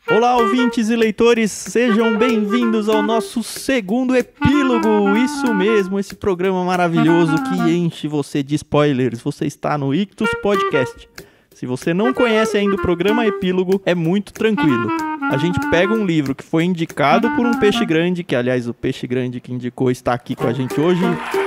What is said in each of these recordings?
Olá, ouvintes e leitores, sejam bem-vindos ao nosso segundo epílogo. Isso mesmo, esse programa maravilhoso que enche você de spoilers. Você está no Ictus Podcast. Se você não conhece ainda o programa Epílogo, é muito tranquilo. A gente pega um livro que foi indicado por um peixe grande, que aliás o peixe grande que indicou está aqui com a gente hoje.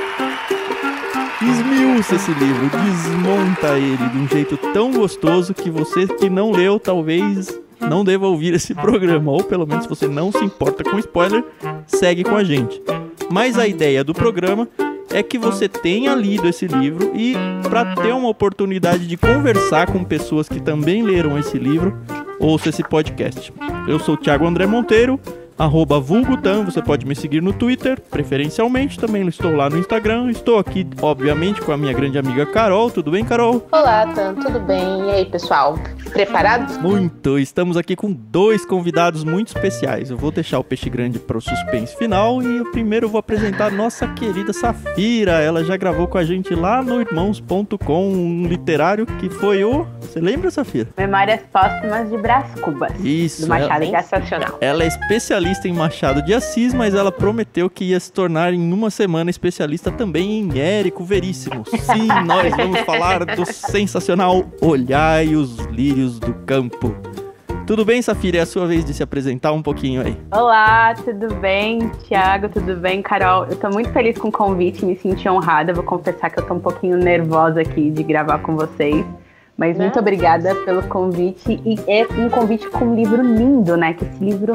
Esmiuça esse livro, desmonta ele de um jeito tão gostoso que você que não leu talvez não deva ouvir esse programa, ou pelo menos se você não se importa com spoiler, segue com a gente. Mas a ideia do programa é que você tenha lido esse livro e para ter uma oportunidade de conversar com pessoas que também leram esse livro, ouça esse podcast. Eu sou o Thiago André Monteiro, @vulgutan, você pode me seguir no Twitter, preferencialmente, também estou lá no Instagram, estou aqui, obviamente, com a minha grande amiga Carol. Tudo bem, Carol? Olá, Tan, tudo bem? E aí, pessoal? Preparados? Muito! Estamos aqui com dois convidados muito especiais. Eu vou deixar o peixe grande para o suspense final e eu primeiro vou apresentar a nossa querida Safira. Ela já gravou com a gente lá no irmãos.com, um literário que foi o... Você lembra, Safira? Memórias Póstumas de Brás Cubas. Isso. Do Machado de Assis. Sensacional. Ela é especialista em Machado de Assis, mas ela prometeu que ia se tornar em uma semana especialista também em Érico Veríssimo. Sim, nós vamos falar do sensacional Olhai os Lírios do Campo. Tudo bem, Safira? É a sua vez de se apresentar um pouquinho aí. Olá, tudo bem? Thiago, tudo bem? Carol, eu tô muito feliz com o convite, me senti honrada. Vou confessar que eu tô um pouquinho nervosa aqui de gravar com vocês. Mas muito obrigada pelo convite. E é um convite com um livro lindo, né? Que esse livro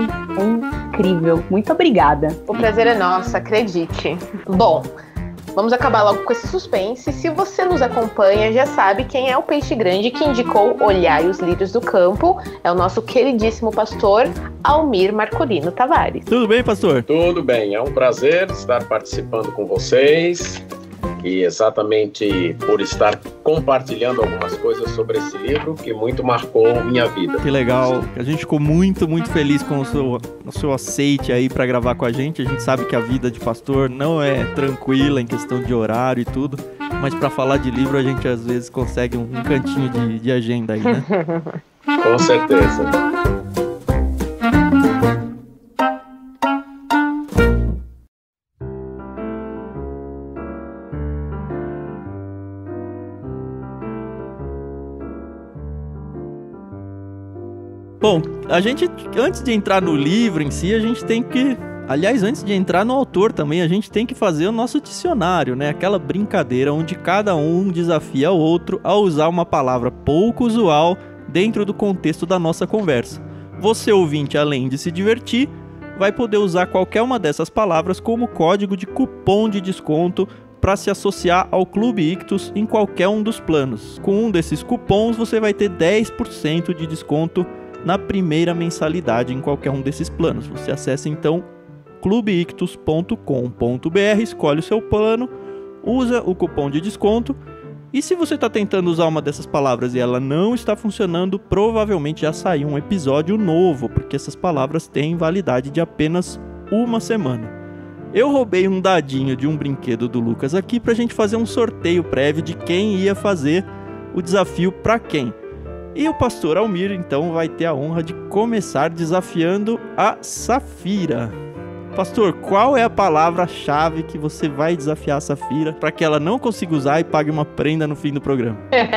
é incrível. Muito obrigada. O prazer é nosso, acredite. Bom, vamos acabar logo com esse suspense. Se você nos acompanha, já sabe quem é o peixe grande que indicou Olhai os Lírios do Campo. É o nosso queridíssimo pastor Almir Marcolino Tavares. Tudo bem, pastor? Tudo bem, é um prazer estar participando com vocês. E exatamente por estar compartilhando algumas coisas sobre esse livro que muito marcou minha vida. Que legal, a gente ficou muito feliz com o seu aceite aí para gravar com a gente. A gente sabe que a vida de pastor não é tranquila em questão de horário e tudo, mas para falar de livro a gente às vezes consegue um cantinho de agenda aí, né? Com certeza. Bom, a gente, antes de entrar no livro em si, a gente tem que... Aliás, antes de entrar no autor também, a gente tem que fazer o nosso dicionário, né? Aquela brincadeira onde cada um desafia o outro a usar uma palavra pouco usual dentro do contexto da nossa conversa. Você, ouvinte, além de se divertir, vai poder usar qualquer uma dessas palavras como código de cupom de desconto para se associar ao Clube Ictus em qualquer um dos planos. Com um desses cupons, você vai ter 10% de desconto na primeira mensalidade em qualquer um desses planos. Você acessa então clubeictus.com.br, escolhe o seu plano, usa o cupom de desconto e se você está tentando usar uma dessas palavras e ela não está funcionando, provavelmente já saiu um episódio novo, porque essas palavras têm validade de apenas uma semana. Eu roubei um dadinho de um brinquedo do Lucas aqui pra gente fazer um sorteio prévio de quem ia fazer o desafio para quem. E o pastor Almir, então, vai ter a honra de começar desafiando a Safira. Pastor, qual é a palavra-chave que você vai desafiar a Safira para que ela não consiga usar e pague uma prenda no fim do programa?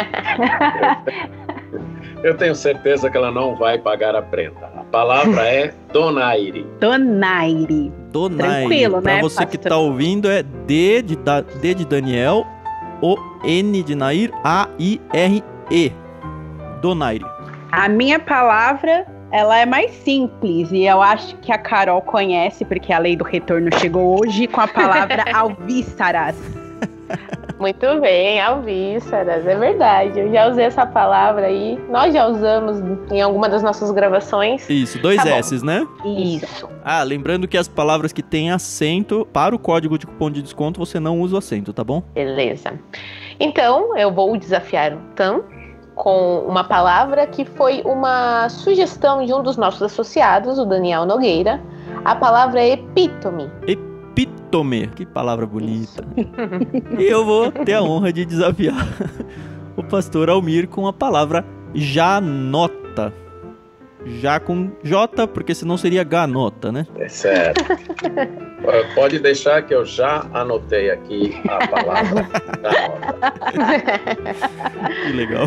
Eu tenho certeza que ela não vai pagar a prenda. A palavra é donaire. Donaire. Tranquilo, pra né, você pastor? que está ouvindo, é D de Daniel, O, N de Nair, A-I-R-E. Donaire. A minha palavra, ela é mais simples e eu acho que a Carol conhece, porque a lei do retorno chegou hoje com a palavra alvíssaras. Muito bem, alvíssaras, é verdade. Eu já usei essa palavra aí. Nós já usamos em alguma das nossas gravações. Isso, dois S's, né? Isso. Ah, lembrando que as palavras que têm acento, para o código de cupom de desconto, você não usa o acento, tá bom? Beleza. Então, eu vou desafiar o Tan com uma palavra que foi uma sugestão de um dos nossos associados, o Daniel Nogueira. A palavra é epítome. Epítome, que palavra bonita. E eu vou ter a honra de desafiar o pastor Almir com a palavra janota. já com J, porque senão seria Ganota, né? É certo. Pode deixar que eu já anotei aqui a palavra Ganota. Que legal.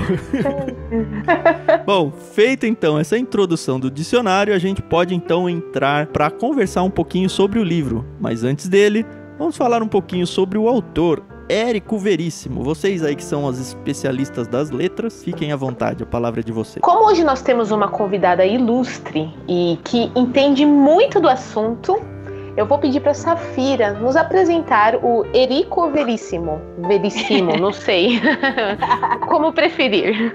Bom, feita então essa introdução do dicionário, a gente pode então entrar para conversar um pouquinho sobre o livro. Mas antes dele, vamos falar um pouquinho sobre o autor, Érico Veríssimo. Vocês aí que são as especialistas das letras, fiquem à vontade, a palavra é de vocês. Como hoje nós temos uma convidada ilustre e que entende muito do assunto, eu vou pedir para Safira nos apresentar o Érico Veríssimo. Veríssimo, não sei. Como preferir.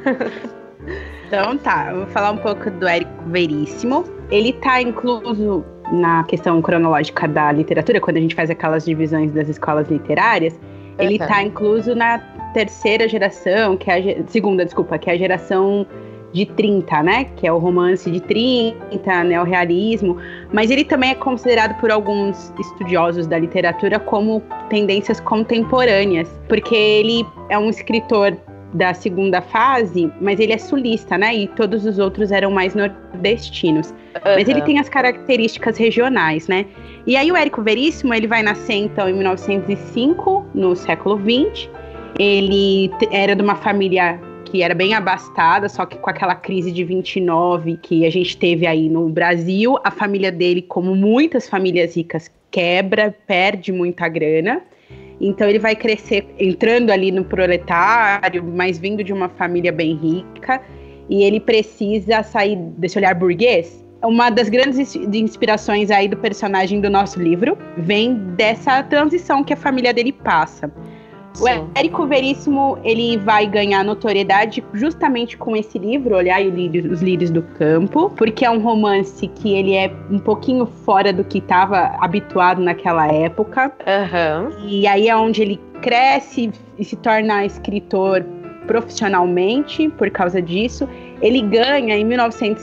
Então tá, eu vou falar um pouco do Érico Veríssimo. Ele tá incluso na questão cronológica da literatura, quando a gente faz aquelas divisões das escolas literárias. Ele tá incluso na terceira geração, que é que é a geração de 30, né? Que é o romance de 30, neorrealismo. Mas ele também é considerado por alguns estudiosos da literatura como tendências contemporâneas, porque ele é um escritor da segunda fase, mas ele é sulista, né? E todos os outros eram mais nordestinos. Mas ele tem as características regionais, né? E aí o Érico Veríssimo, ele vai nascer, então, em 1905, no século XX. Ele era de uma família que era bem abastada, só que com aquela crise de 29 que a gente teve aí no Brasil, a família dele, como muitas famílias ricas, quebra, perde muita grana. Então ele vai crescer entrando ali no proletário, mas vindo de uma família bem rica, e ele precisa sair desse olhar burguês. Uma das grandes inspirações aí do personagem do nosso livro vem dessa transição que a família dele passa. Sim. O Érico Veríssimo, ele vai ganhar notoriedade justamente com esse livro, Olhar os Lírios do Campo, porque é um romance que ele é um pouquinho fora do que estava habituado naquela época. E aí é onde ele cresce e se torna escritor profissionalmente por causa disso. Ele ganha, em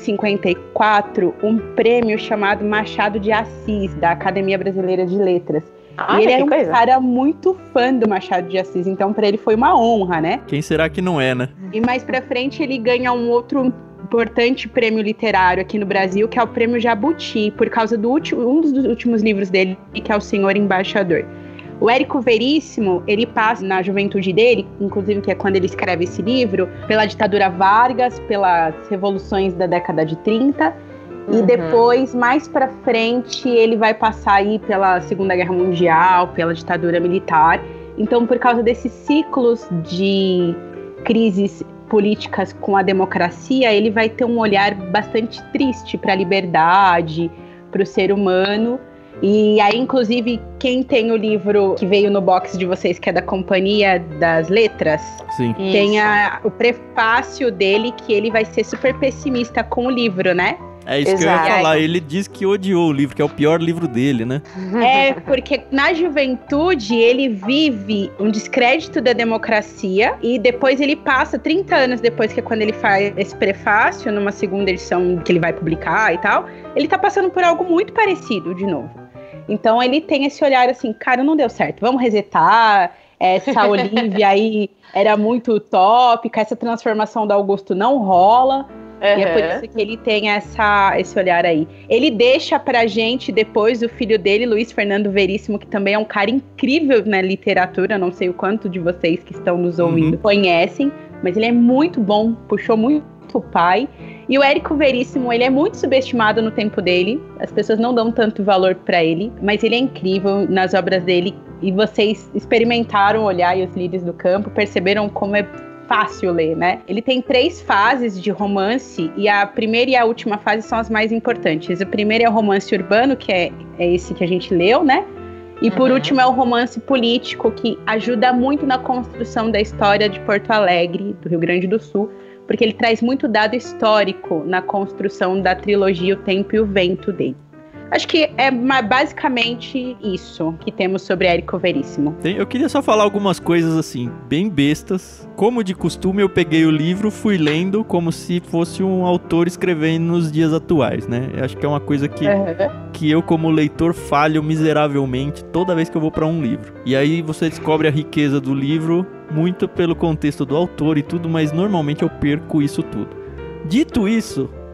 1954, um prêmio chamado Machado de Assis, da Academia Brasileira de Letras. E ele era um cara muito fã do Machado de Assis, então pra ele foi uma honra, né? Quem será que não é, né? E mais pra frente ele ganha um outro importante prêmio literário aqui no Brasil, que é o Prêmio Jabuti, por causa do um dos últimos livros dele, que é O Senhor Embaixador. O Érico Veríssimo, ele passa na juventude dele, inclusive que é quando ele escreve esse livro, pela ditadura Vargas, pelas revoluções da década de 30, e depois, mais pra frente, ele vai passar aí pela Segunda Guerra Mundial, pela ditadura militar. Então, por causa desses ciclos de crises políticas com a democracia, ele vai ter um olhar bastante triste para a liberdade, para o ser humano. E aí, inclusive, quem tem o livro que veio no box de vocês, que é da Companhia das Letras, sim, tem o prefácio dele, que ele vai ser super pessimista com o livro, né? É isso que eu ia falar, ele diz que odiou o livro, que é o pior livro dele, né? É, porque na juventude ele vive um descrédito da democracia e depois ele passa, 30 anos depois, que é quando ele faz esse prefácio, numa segunda edição que ele vai publicar e tal, ele tá passando por algo muito parecido de novo. Então ele tem esse olhar assim, cara, não deu certo, vamos resetar, essa Olivia aí era muito utópica, essa transformação do Augusto não rola. E é por isso que ele tem esse olhar aí. Ele deixa pra gente depois o filho dele, Luiz Fernando Veríssimo, que também é um cara incrível na literatura. Não sei o quanto de vocês que estão nos ouvindo conhecem, mas ele é muito bom, puxou muito o pai. E o Érico Veríssimo, ele é muito subestimado no tempo dele. As pessoas não dão tanto valor pra ele, mas ele é incrível nas obras dele. E vocês experimentaram Olhar e os Lírios do Campo, perceberam como é fácil ler, né? Ele tem 3 fases de romance e a primeira e a última fase são as mais importantes. A primeira é o romance urbano, que é esse que a gente leu, né? E por último é o romance político, que ajuda muito na construção da história de Porto Alegre, do Rio Grande do Sul, porque ele traz muito dado histórico na construção da trilogia O Tempo e o Vento dele. Acho que é basicamente isso que temos sobre Érico Veríssimo. Eu queria só falar algumas coisas assim, bem bestas. Como de costume, eu peguei o livro, fui lendo como se fosse um autor escrevendo nos dias atuais, né? Eu acho que é uma coisa que eu, como leitor, falho miseravelmente toda vez que eu vou para um livro. E aí você descobre a riqueza do livro muito pelo contexto do autor e tudo, mas normalmente eu perco isso tudo. Dito isso,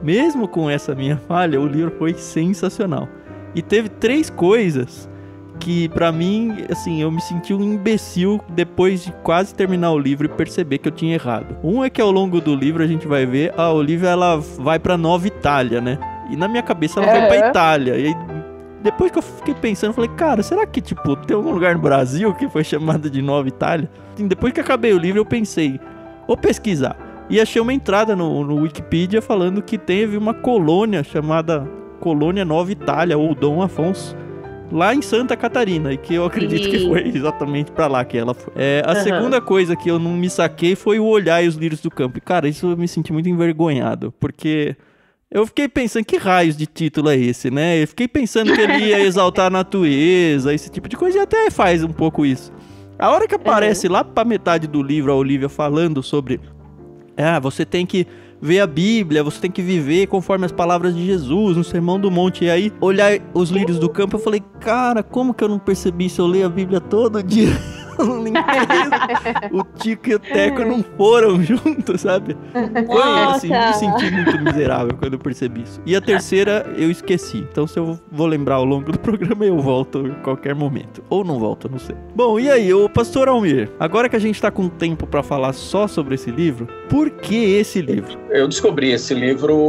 mesmo com essa minha falha, o livro foi sensacional. E teve 3 coisas que pra mim, assim, eu me senti um imbecil depois de quase terminar o livro e perceber que eu tinha errado. Um é que ao longo do livro a gente vai ver a Olivia, ela vai pra Nova Itália, né? E na minha cabeça ela vai pra Itália. E aí, depois que eu fiquei pensando, eu falei, cara, será que, tipo, tem algum lugar no Brasil que foi chamado de Nova Itália? E depois que acabei o livro, eu pensei, vou pesquisar. E achei uma entrada no Wikipedia falando que teve uma colônia chamada Colônia Nova Itália, ou Dom Afonso, lá em Santa Catarina, e que eu acredito que foi exatamente pra lá que ela foi. A segunda coisa que eu não me saquei foi o Olhar e os Lírios do Campo. E, cara, isso eu me senti muito envergonhado, porque eu fiquei pensando, que raios de título é esse, né? Eu fiquei pensando que ele ia exaltar a natureza, esse tipo de coisa, e até faz um pouco isso. A hora que aparece lá pra metade do livro a Olivia falando sobre... você tem que ver a Bíblia, você tem que viver conforme as palavras de Jesus, no Sermão do Monte. E aí, olhar os lírios do campo, eu falei, cara, como que eu não percebi isso? Eu leio a Bíblia todo dia. O Tico e o Teco não foram juntos, sabe? Foi assim, me senti muito miserável quando eu percebi isso. E a terceira eu esqueci. Então se eu vou lembrar ao longo do programa, eu volto em qualquer momento. Ou não volto, não sei. Bom, e aí, o Pastor Almir, agora que a gente tá com tempo pra falar só sobre esse livro, por que esse livro? Eu descobri esse livro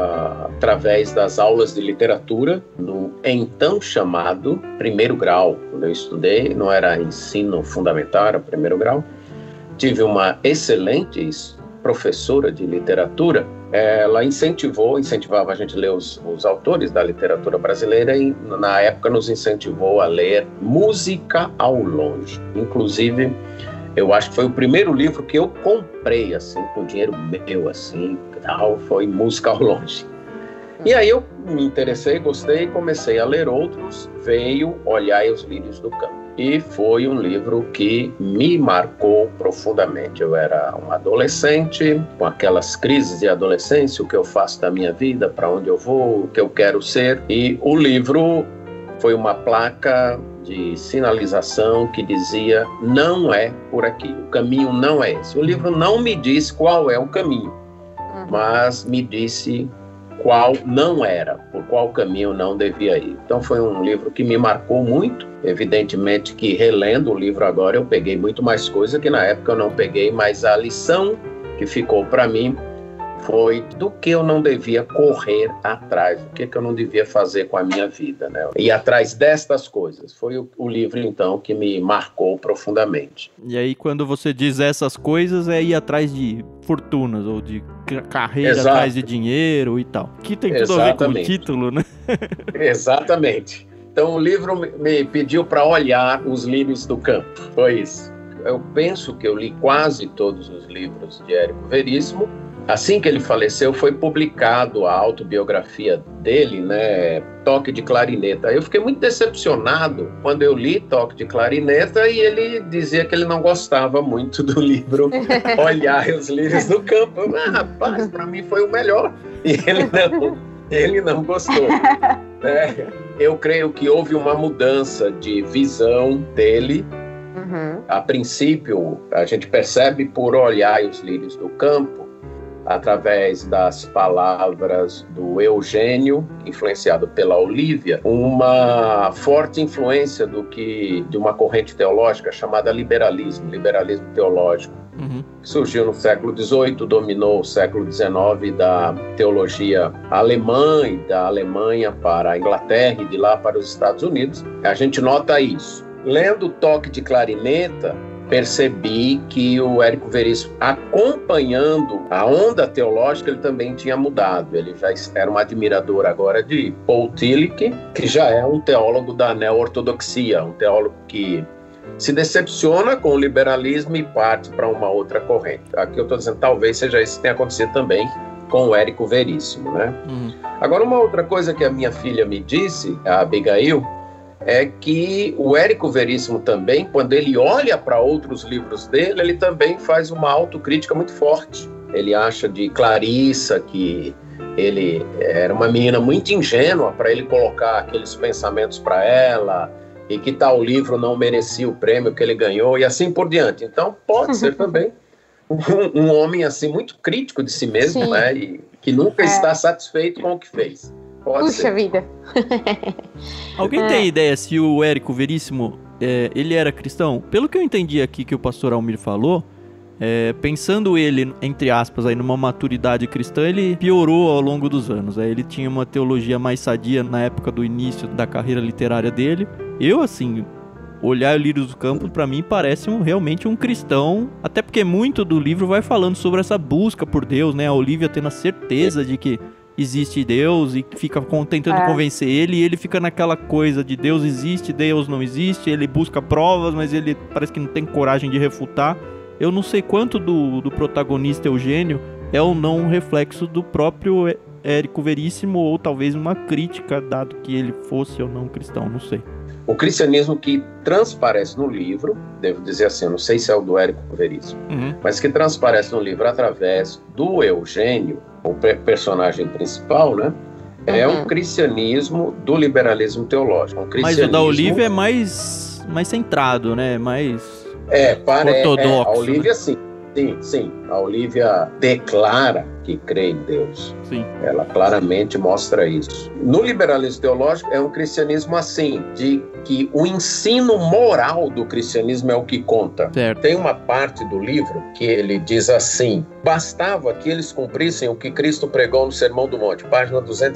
através das aulas de literatura no então chamado primeiro grau. Quando eu estudei, não era ensino fundamental, era primeiro grau. Tive uma excelente professora de literatura. Ela incentivava a gente a ler os autores da literatura brasileira e, na época, nos incentivou a ler Música ao Longe. Inclusive, eu acho que foi o primeiro livro que eu comprei, assim, com dinheiro meu, assim, tal, foi Música ao Longe. E aí eu me interessei, gostei, comecei a ler outros, veio Olhar e os Lírios do Campo. E foi um livro que me marcou profundamente. Eu era um adolescente, com aquelas crises de adolescência, o que eu faço da minha vida, para onde eu vou, o que eu quero ser. E o livro foi uma placa de sinalização que dizia, não é por aqui, o caminho não é esse. O livro não me disse qual é o caminho, mas me disse qual não era, por qual caminho eu não devia ir. Então foi um livro que me marcou muito. Evidentemente que relendo o livro agora eu peguei muito mais coisa que na época eu não peguei, mas a lição que ficou para mim foi do que eu não devia correr atrás, o que eu não devia fazer com a minha vida, né? E atrás destas coisas. Foi o livro, então, que me marcou profundamente. E aí, quando você diz essas coisas, é ir atrás de fortunas, ou de carreira, atrás de dinheiro e tal. Que tem tudo a ver com o título, né? Exatamente. Então, o livro me pediu para olhar os lírios do campo. Foi isso. Eu penso que eu li quase todos os livros de Érico Veríssimo. Assim que ele faleceu, foi publicado a autobiografia dele, né, Toque de Clarineta. Eu fiquei muito decepcionado quando eu li Toque de Clarineta e ele dizia que ele não gostava muito do livro Olhar os Lírios do Campo. Rapaz, para mim foi o melhor. E ele não gostou. Eu creio que houve uma mudança de visão dele. A princípio, a gente percebe por Olhar os Lírios do Campo, através das palavras do Eugênio, influenciado pela Olívia, uma forte influência de uma corrente teológica chamada liberalismo teológico, que surgiu no século XVIII, dominou o século XIX da teologia alemã e da Alemanha para a Inglaterra e de lá para os Estados Unidos. A gente nota isso. Lendo Toque de Clarineta, percebi que o Érico Veríssimo, acompanhando a onda teológica, ele também tinha mudado. Ele já era um admirador agora de Paul Tillich, que já é um teólogo da neo-ortodoxia, um teólogo que se decepciona com o liberalismo e parte para uma outra corrente. Aqui eu estou dizendo, talvez seja isso que tenha acontecido também com o Érico Veríssimo, né? Agora, uma outra coisa que a minha filha me disse, a Abigail, é que o Érico Veríssimo também, quando ele olha para outros livros dele, ele também faz uma autocrítica muito forte. Ele acha de Clarissa que ele era uma menina muito ingênua para ele colocar aqueles pensamentos para ela, e que tal livro não merecia o prêmio que ele ganhou, e assim por diante. Então, pode ser também um homem assim muito crítico de si mesmo, né? E que nunca está satisfeito com o que fez. Puxa vida. Alguém tem ideia se o Érico Veríssimo, ele era cristão? Pelo que eu entendi aqui que o pastor Almir falou, pensando ele, entre aspas, aí numa maturidade cristã, ele piorou ao longo dos anos. Ele tinha uma teologia mais sadia na época do início da carreira literária dele. Eu, assim, olhar Lírios do Campo, pra mim, parece realmente um cristão, até porque muito do livro vai falando sobre essa busca por Deus, né? A Olivia tendo a certeza de que existe Deus e fica tentando convencer ele, e ele fica naquela coisa de Deus existe, Deus não existe, ele busca provas, mas ele parece que não tem coragem de refutar. Eu não sei quanto do protagonista Eugênio é ou não um reflexo do próprio Érico Veríssimo, ou talvez uma crítica, dado que ele fosse ou não cristão, não sei. O cristianismo que transparece no livro, devo dizer assim, eu não sei se é o do Érico Veríssimo, mas que transparece no livro através do Eugênio, o personagem principal, né? É um cristianismo do liberalismo teológico. Mas o da Olivia é mais centrado, né? Mais ortodoxo. A Olivia, né? Sim. A Olivia declara que crê em Deus. Sim. Ela claramente mostra isso. No liberalismo teológico é um cristianismo assim, de que o ensino moral do cristianismo é o que conta. Certo. Tem uma parte do livro que ele diz assim: bastava que eles cumprissem o que Cristo pregou no Sermão do Monte, página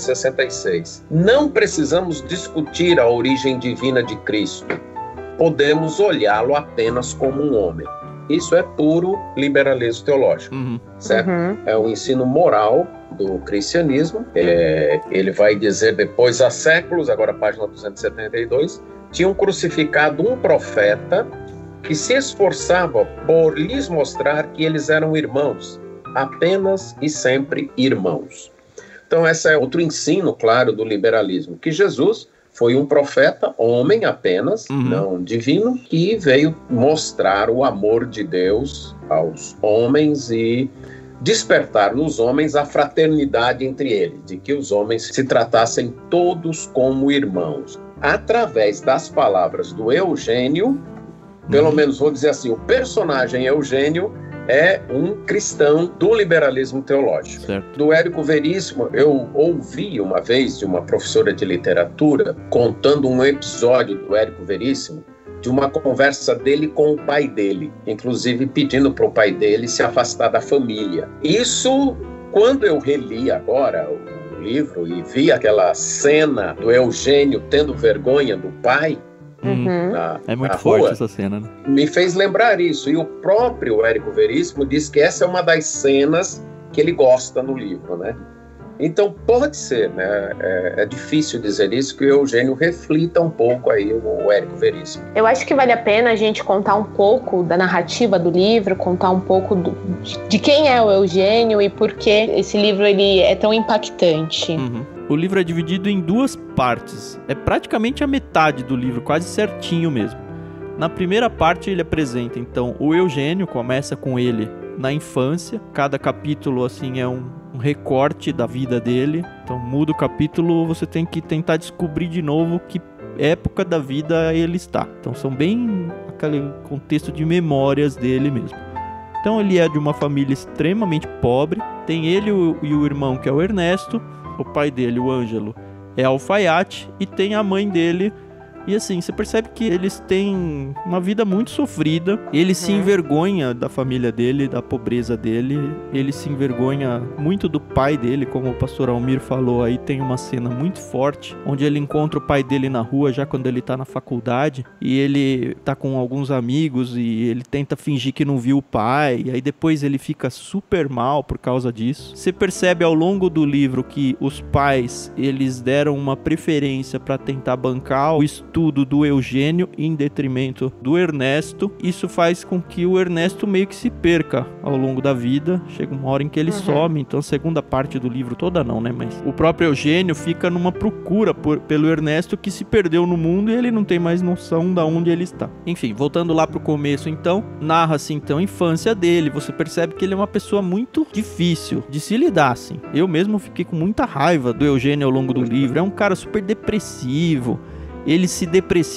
266. Não precisamos discutir a origem divina de Cristo. Podemos olhá-lo apenas como um homem. Isso é puro liberalismo teológico, certo? É o ensino moral do cristianismo. Ele vai dizer depois, há séculos, agora página 272, tinham crucificado um profeta que se esforçava por lhes mostrar que eles eram irmãos, apenas e sempre irmãos. Então esse é outro ensino, claro, do liberalismo, que Jesus foi um profeta, homem apenas, não divino, que veio mostrar o amor de Deus aos homens e despertar nos homens a fraternidade entre eles, de que os homens se tratassem todos como irmãos. Através das palavras do Eugênio, pelo menos vou dizer assim, o personagem Eugênio é um cristão do liberalismo teológico. Certo. Do Érico Veríssimo, eu ouvi uma vez de uma professora de literatura contando um episódio do Érico Veríssimo, de uma conversa dele com o pai dele, inclusive pedindo para o pai dele se afastar da família. Isso, quando eu reli agora o livro e vi aquela cena do Eugênio tendo vergonha do pai, é muito forte essa cena, né? Me fez lembrar isso. E o próprio Érico Veríssimo diz que essa é uma das cenas que ele gosta no livro, né? Então pode ser, né? É difícil dizer isso, que o Eugênio reflita um pouco aí o Érico Veríssimo. Eu acho que vale a pena a gente contar um pouco da narrativa do livro, contar um pouco de quem é o Eugênio e por que esse livro ele é tão impactante. O livro é dividido em duas partes. É praticamente a metade do livro, quase certinho mesmo. Na primeira parte ele apresenta, então, o Eugênio, começa com ele na infância. Cada capítulo, assim, é um recorte da vida dele. Então, muda o capítulo, você tem que tentar descobrir de novo que época da vida ele está. Então, são bem aquele contexto de memórias dele mesmo. Então, ele é de uma família extremamente pobre. Tem ele e o irmão, que é o Ernesto. O pai dele, o Ângelo, é alfaiate, e tem a mãe dele. E assim, você percebe que eles têm uma vida muito sofrida. Ele se envergonha da família dele, da pobreza dele. Ele se envergonha muito do pai dele, como o pastor Almir falou. Aí tem uma cena muito forte, onde ele encontra o pai dele na rua, já quando ele tá na faculdade. E ele tá com alguns amigos e ele tenta fingir que não viu o pai. E aí depois ele fica super mal por causa disso. Você percebe ao longo do livro que os pais, eles deram uma preferência para tentar bancar o estudo do Eugênio em detrimento do Ernesto. Isso faz com que o Ernesto meio que se perca ao longo da vida. Chega uma hora em que ele some. Então a segunda parte do livro toda não, né? Mas o próprio Eugênio fica numa procura pelo Ernesto, que se perdeu no mundo e ele não tem mais noção de onde ele está. Enfim, voltando lá pro começo, então, narra-se então a infância dele. Você percebe que ele é uma pessoa muito difícil de se lidar, assim. Eu mesmo fiquei com muita raiva do Eugênio ao longo do livro. É um cara super depressivo. Ele se deprecia o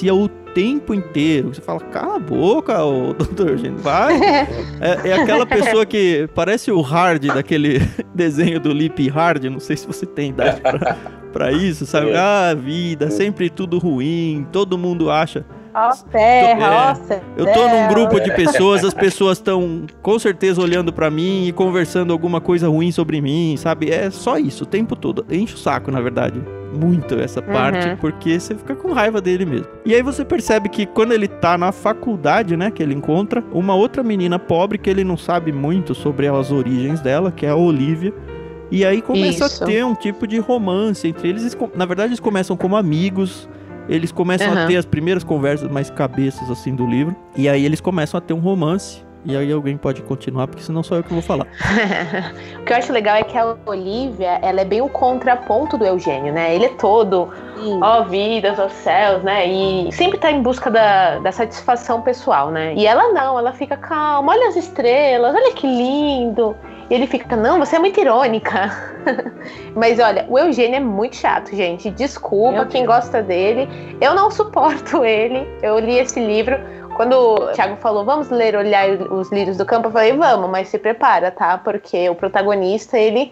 tempo inteiro. Você fala, cala a boca, ô doutor Eugênio, vai. É aquela pessoa que parece o Hard daquele desenho do Lip Hard, não sei se você tem idade pra isso, sabe? Ah, vida, sempre tudo ruim, todo mundo acha... Ó terra, ó céu. Eu tô num grupo de pessoas, as pessoas estão com certeza olhando pra mim e conversando alguma coisa ruim sobre mim, sabe? É só isso, o tempo todo. Enche o saco, na verdade, muito essa parte, porque você fica com raiva dele mesmo. E aí você percebe que quando ele tá na faculdade, né, que ele encontra uma outra menina pobre que ele não sabe muito sobre as origens dela, que é a Olivia. E aí começa a ter um tipo de romance entre eles. Na verdade, eles começam como amigos. Eles começam a ter as primeiras conversas mais cabeças, assim, do livro. E aí eles começam a ter um romance. E aí alguém pode continuar, porque senão sou eu que vou falar. O que eu acho legal é que a Olivia, ela é bem o contraponto do Eugênio, né? Ele é todo, ó vidas, ó céus, né? E sempre tá em busca da satisfação pessoal, né? E ela não, ela fica calma, olha as estrelas, olha que lindo. E ele fica, não, você é muito irônica. Mas olha, o Eugênio é muito chato, gente. Desculpa quem gosta dele. Eu não suporto ele. Eu li esse livro. Quando o Thiago falou, vamos ler, olhar os lírios do campo, eu falei, vamos, mas se prepara, tá? Porque o protagonista, ele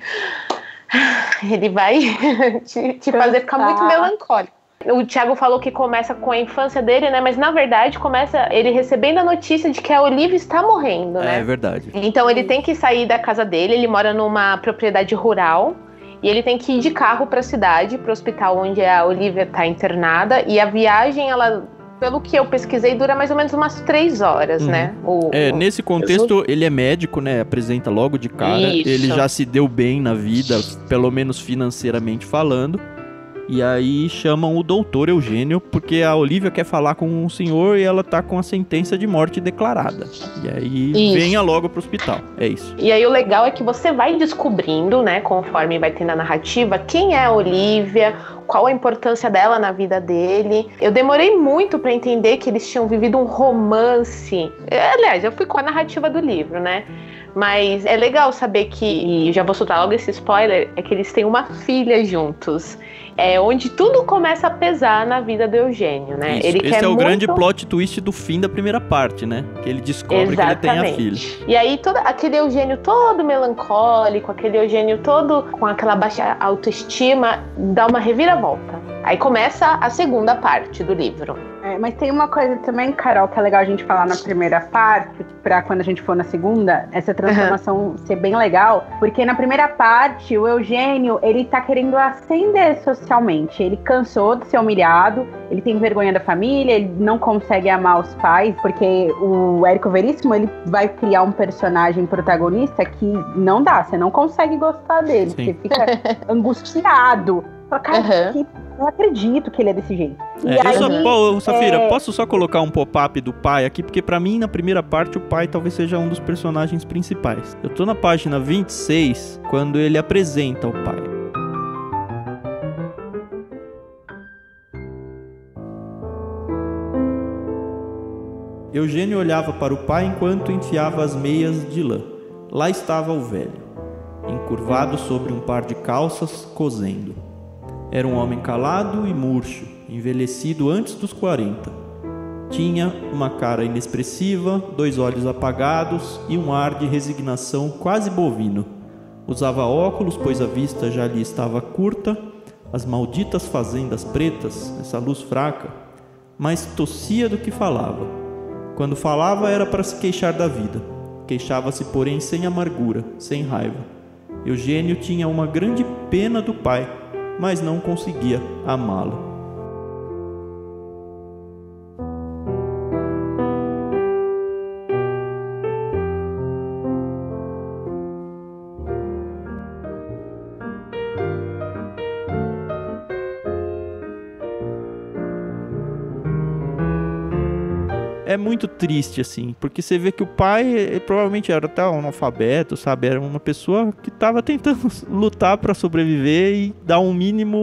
vai te fazer ficar muito melancólico. O Thiago falou que começa com a infância dele, né? Mas na verdade começa ele recebendo a notícia de que a Olivia está morrendo, né? É verdade. Então ele tem que sair da casa dele, ele mora numa propriedade rural. E ele tem que ir de carro para a cidade, para o hospital onde a Olivia está internada. E a viagem, ela, pelo que eu pesquisei, dura mais ou menos umas 3 horas, né? Nesse contexto, ele é médico, né? Apresenta logo de cara. Isso. Ele já se deu bem na vida, pelo menos financeiramente falando. E aí chamam o doutor Eugênio, porque a Olivia quer falar com o senhor e ela tá com a sentença de morte declarada. E aí venha logo pro hospital. É isso. E aí o legal é que você vai descobrindo, né, conforme vai tendo a narrativa, quem é a Olivia, qual a importância dela na vida dele. Eu demorei muito pra entender que eles tinham vivido um romance. Aliás, eu fui com a narrativa do livro, né? Mas é legal saber que, e já vou soltar logo esse spoiler, é que eles têm uma filha juntos. É onde tudo começa a pesar na vida do Eugênio, né? Isso. Esse é o grande plot twist do fim da primeira parte, né? Que ele descobre que ele tem a filha. E aí, aquele Eugênio todo melancólico, aquele Eugênio todo com aquela baixa autoestima, dá uma reviravolta. Aí começa a segunda parte do livro. Mas tem uma coisa também, Carol, que é legal a gente falar na primeira parte, pra quando a gente for na segunda, essa transformação ser bem legal, porque na primeira parte, o Eugênio, ele tá querendo ascender socialmente, ele cansou de ser humilhado, ele tem vergonha da família, ele não consegue amar os pais, porque o Érico Veríssimo, ele vai criar um personagem protagonista que não dá, você não consegue gostar dele, você fica angustiado, fala, cara, não acredito que ele é desse jeito. Safira, posso só colocar um pop-up do pai aqui? Porque pra mim, na primeira parte, o pai talvez seja um dos personagens principais. Eu tô na página 26, quando ele apresenta o pai. Eugênio olhava para o pai enquanto enfiava as meias de lã. Lá estava o velho, encurvado sobre um par de calças, cosendo. Era um homem calado e murcho, envelhecido antes dos 40. Tinha uma cara inexpressiva, 2 olhos apagados e um ar de resignação quase bovino. Usava óculos, pois a vista já lhe estava curta, as malditas fazendas pretas, essa luz fraca, mais tossia do que falava. Quando falava era para se queixar da vida. Queixava-se, porém, sem amargura, sem raiva. Eugênio tinha uma grande pena do pai, mas não conseguia amá-lo. É muito triste, assim, porque você vê que o pai provavelmente era até um analfabeto, sabe? Era uma pessoa que estava tentando lutar para sobreviver e dar um mínimo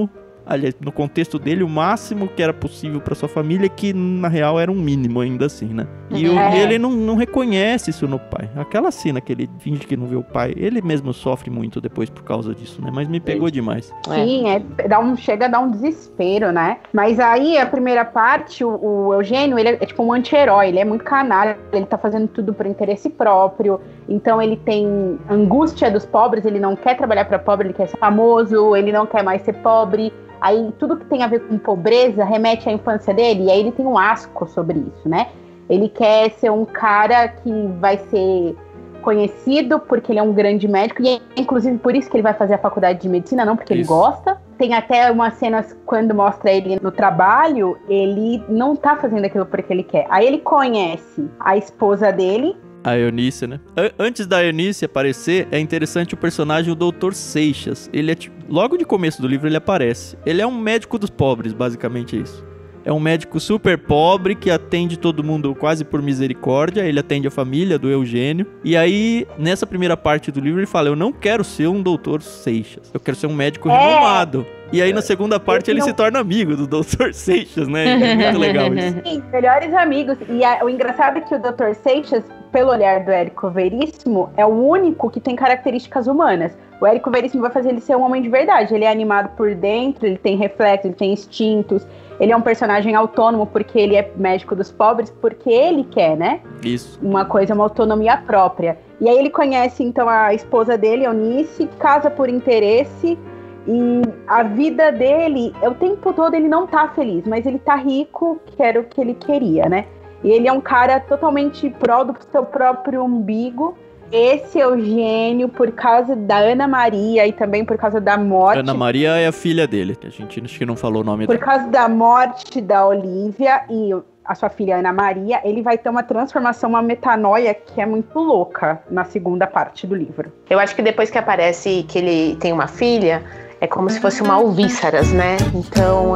aliás, no contexto dele, o máximo que era possível pra sua família, que na real era um mínimo ainda assim, né? E ele não reconhece isso no pai. Aquela cena que ele finge que não vê o pai, ele mesmo sofre muito depois por causa disso, né? Mas me pegou demais. Sim, chega a dar um desespero, né? Mas aí, a primeira parte, o Eugênio, ele é tipo um anti-herói, ele é muito canalha, ele tá fazendo tudo por interesse próprio, então ele tem angústia dos pobres, ele não quer trabalhar pra pobre, ele quer ser famoso, ele não quer mais ser pobre. Aí tudo que tem a ver com pobreza remete à infância dele, e aí ele tem um asco sobre isso, né? Ele quer ser um cara que vai ser conhecido porque ele é um grande médico, e é inclusive por isso que ele vai fazer a faculdade de medicina, não porque ele gosta. Tem até umas cenas quando mostra ele no trabalho, ele não tá fazendo aquilo porque ele quer. Aí ele conhece a esposa dele, a Eunice, né? Antes da Eunice aparecer, é interessante o personagem, o Dr. Seixas. Ele é tipo, logo de começo do livro ele aparece. Ele é um médico dos pobres, basicamente é isso. É um médico super pobre que atende todo mundo quase por misericórdia. Ele atende a família do Eugênio. E aí, nessa primeira parte do livro, ele fala: eu não quero ser um Dr. Seixas. Eu quero ser um médico renomado. E aí, na segunda parte, ele se torna amigo do Dr. Seixas, né? É muito legal isso. Sim, melhores amigos. E o engraçado é que o Dr. Seixas, pelo olhar do Érico Veríssimo, é o único que tem características humanas. O Érico Veríssimo vai fazer ele ser um homem de verdade. Ele é animado por dentro, ele tem reflexos, ele tem instintos. Ele é um personagem autônomo porque ele é médico dos pobres, porque ele quer, né? Isso. Uma autonomia própria. E aí ele conhece, então, a esposa dele, Eunice, casa por interesse. E a vida dele, o tempo todo ele não tá feliz, mas ele tá rico, que era o que ele queria, né? E ele é um cara totalmente pró do seu próprio umbigo. Esse Eugênio, por causa da Ana Maria e também por causa da morte... Ana Maria é a filha dele, que a gente acho que não falou o nome dela. Por causa da morte da Olivia e a sua filha Ana Maria, ele vai ter uma transformação, uma metanoia que é muito louca na segunda parte do livro. Eu acho que depois que aparece que ele tem uma filha, é como se fosse uma alvíceras, né? Então,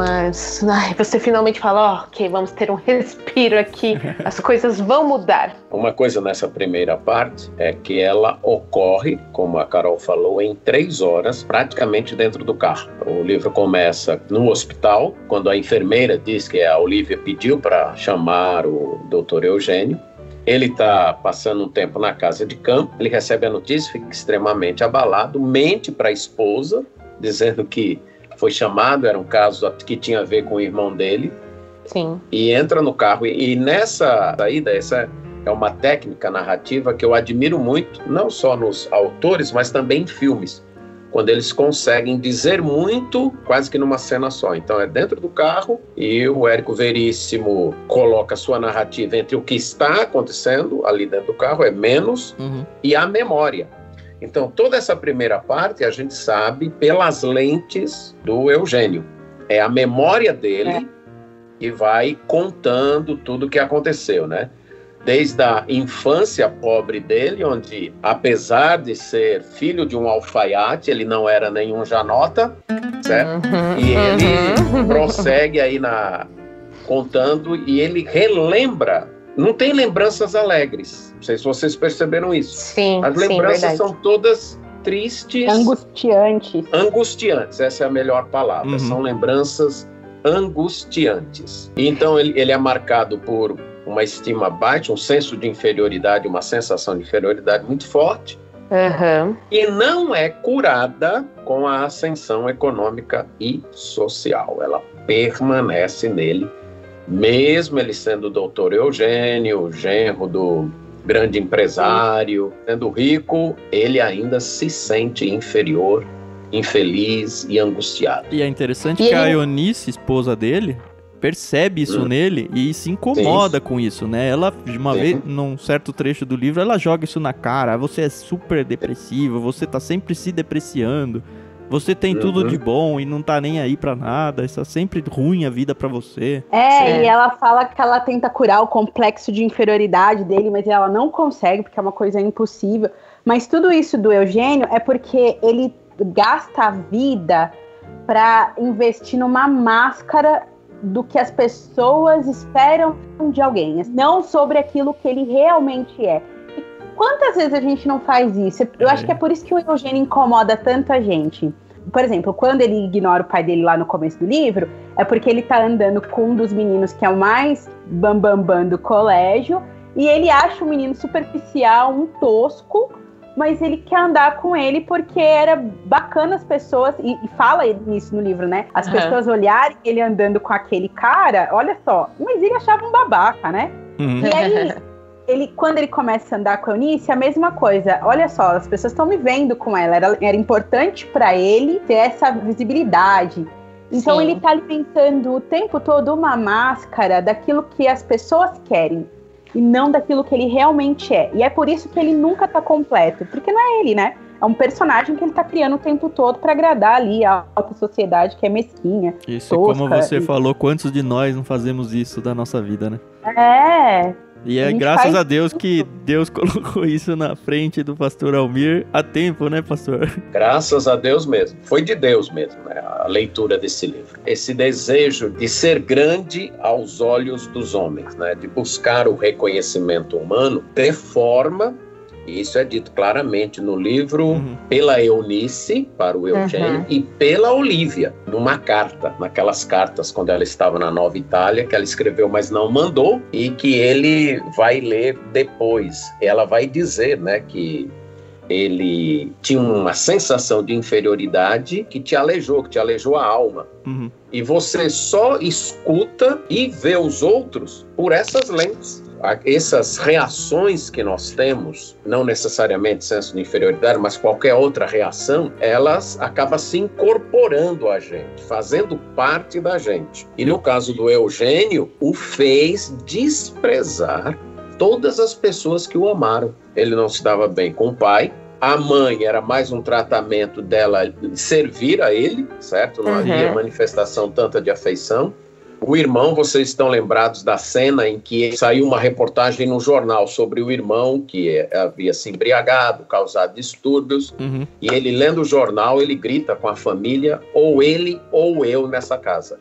você finalmente fala, ok, vamos ter um respiro aqui, as coisas vão mudar. Uma coisa nessa primeira parte é que ela ocorre, como a Carol falou, em 3 horas, praticamente dentro do carro. O livro começa no hospital, quando a enfermeira diz que a Olivia pediu para chamar o Dr. Eugênio. Ele está passando um tempo na casa de campo, ele recebe a notícia, fica extremamente abalado, mente para a esposa, dizendo que foi chamado, era um caso que tinha a ver com o irmão dele. Sim. E entra no carro. E nessa saída, essa é uma técnica narrativa que eu admiro muito, não só nos autores, mas também em filmes, quando eles conseguem dizer muito, quase que numa cena só. Então é dentro do carro e o Érico Veríssimo coloca a sua narrativa entre o que está acontecendo ali dentro do carro, é menos, e a memória. Então, toda essa primeira parte a gente sabe pelas lentes do Eugênio. É a memória dele que vai contando tudo o que aconteceu, né? Desde a infância pobre dele, onde, apesar de ser filho de um alfaiate, ele não era nenhum janota, certo? E ele prossegue aí contando e ele relembra. Não tem lembranças alegres. Não sei se vocês perceberam isso. Sim, as lembranças são todas tristes. Angustiantes, essa é a melhor palavra. São lembranças angustiantes. Então ele é marcado por uma estima baixa, um senso de inferioridade, uma sensação de inferioridade muito forte. E não é curada com a ascensão econômica e social. Ela permanece nele. Mesmo ele sendo o doutor Eugênio, genro do grande empresário, sendo rico, ele ainda se sente inferior, infeliz e angustiado. E é interessante que a Eunice, esposa dele, percebe isso nele e se incomoda com isso, né? Ela, de uma vez, num certo trecho do livro, ela joga isso na cara. Você é super depressivo, você tá sempre se depreciando. Você tem tudo de bom e não tá nem aí pra nada. Está sempre ruim a vida pra você. E ela fala que ela tenta curar o complexo de inferioridade dele, mas ela não consegue, porque é uma coisa impossível. Mas tudo isso do Eugênio é porque ele gasta a vida pra investir numa máscara do que as pessoas esperam de alguém, não sobre aquilo que ele realmente é. Quantas vezes a gente não faz isso? Eu acho que é por isso que o Eugênio incomoda tanto a gente. por exemplo, quando ele ignora o pai dele lá no começo do livro, é porque ele tá andando com um dos meninos que é o mais bambambam do colégio, e ele acha o menino superficial, um tosco, mas ele quer andar com ele porque era bacana as pessoas, e fala nisso no livro, né? As pessoas olharem ele andando com aquele cara, olha só, mas ele achava um babaca, né? E aí, quando ele começa a andar com a Eunice, a mesma coisa. Olha só, as pessoas estão me vendo com ela. Era importante para ele ter essa visibilidade. Então ele tá alimentando o tempo todo uma máscara daquilo que as pessoas querem e não daquilo que ele realmente é. E é por isso que ele nunca tá completo, porque não é ele, né? É um personagem que ele tá criando o tempo todo para agradar ali a alta sociedade que é mesquinha. Isso, tosca, como você falou, quantos de nós não fazemos isso da nossa vida, né? E é graças a Deus que Deus colocou isso na frente do pastor Almir a tempo, né, pastor? Graças a Deus mesmo. Foi de Deus mesmo, né, a leitura desse livro. Esse desejo de ser grande aos olhos dos homens, né, de buscar o reconhecimento humano, deforma, e isso é dito claramente no livro, pela Eunice, para o Eugênio, e pela Olívia, numa carta, naquelas cartas quando ela estava na Nova Itália, que ela escreveu, mas não mandou, e que ele vai ler depois. Ela vai dizer, né, que ele tinha uma sensação de inferioridade que te aleijou a alma. E você só escuta e vê os outros por essas lentes. Essas reações que nós temos, não necessariamente senso de inferioridade, mas qualquer outra reação, elas acabam se incorporando a gente, fazendo parte da gente. E no caso do Eugênio, o fez desprezar todas as pessoas que o amaram. Ele não se dava bem com o pai. A mãe era mais um tratamento dela servir a ele, certo? Não havia manifestação tanta de afeição. O irmão, vocês estão lembrados da cena em que saiu uma reportagem no jornal sobre o irmão que havia se embriagado, causado distúrbios, e ele lendo o jornal, ele grita com a família, ou ele ou eu nessa casa.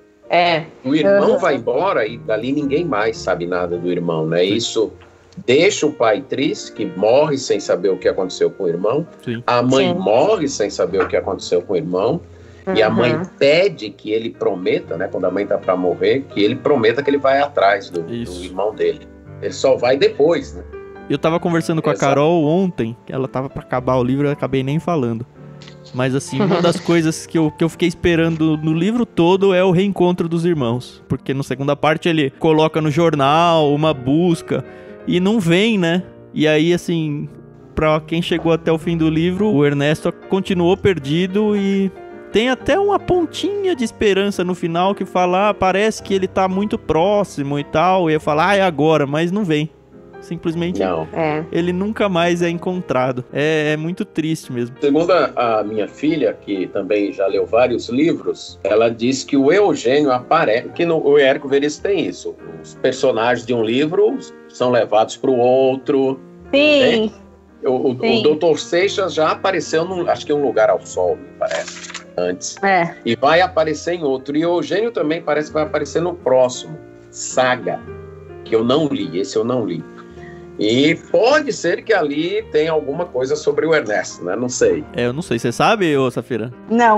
O irmão vai embora e dali ninguém mais sabe nada do irmão, né? Isso deixa o pai triste, que morre sem saber o que aconteceu com o irmão. A mãe morre sem saber o que aconteceu com o irmão. E a mãe pede que ele prometa, né, quando a mãe está para morrer, que ele prometa que ele vai atrás do irmão dele. Ele só vai depois, né? Eu tava conversando com a Carol ontem, ela tava para acabar o livro, eu acabei nem falando. Mas assim, uma das coisas que eu fiquei esperando no livro todo é o reencontro dos irmãos. Porque na segunda parte ele coloca no jornal uma busca e não vem, né? E aí, assim, pra quem chegou até o fim do livro, o Ernesto continuou perdido e tem até uma pontinha de esperança no final que fala, parece que ele tá muito próximo e tal. E eu falo, é agora, mas não vem. Simplesmente não. Ele nunca mais é encontrado. É muito triste mesmo. Segundo a minha filha, que também já leu vários livros, ela diz que o Eugênio aparece, que o Érico Veríssimo tem isso. Os personagens de um livro são levados para o outro. Sim. Né? O Dr. Seixas já apareceu, acho que em Um Lugar ao Sol, me parece, antes. E vai aparecer em outro. E o Eugênio também parece que vai aparecer no próximo, Saga, que eu não li, esse eu não li. E pode ser que ali tenha alguma coisa sobre o Ernesto, né? Não sei. Eu não sei. Você sabe, ô Safira?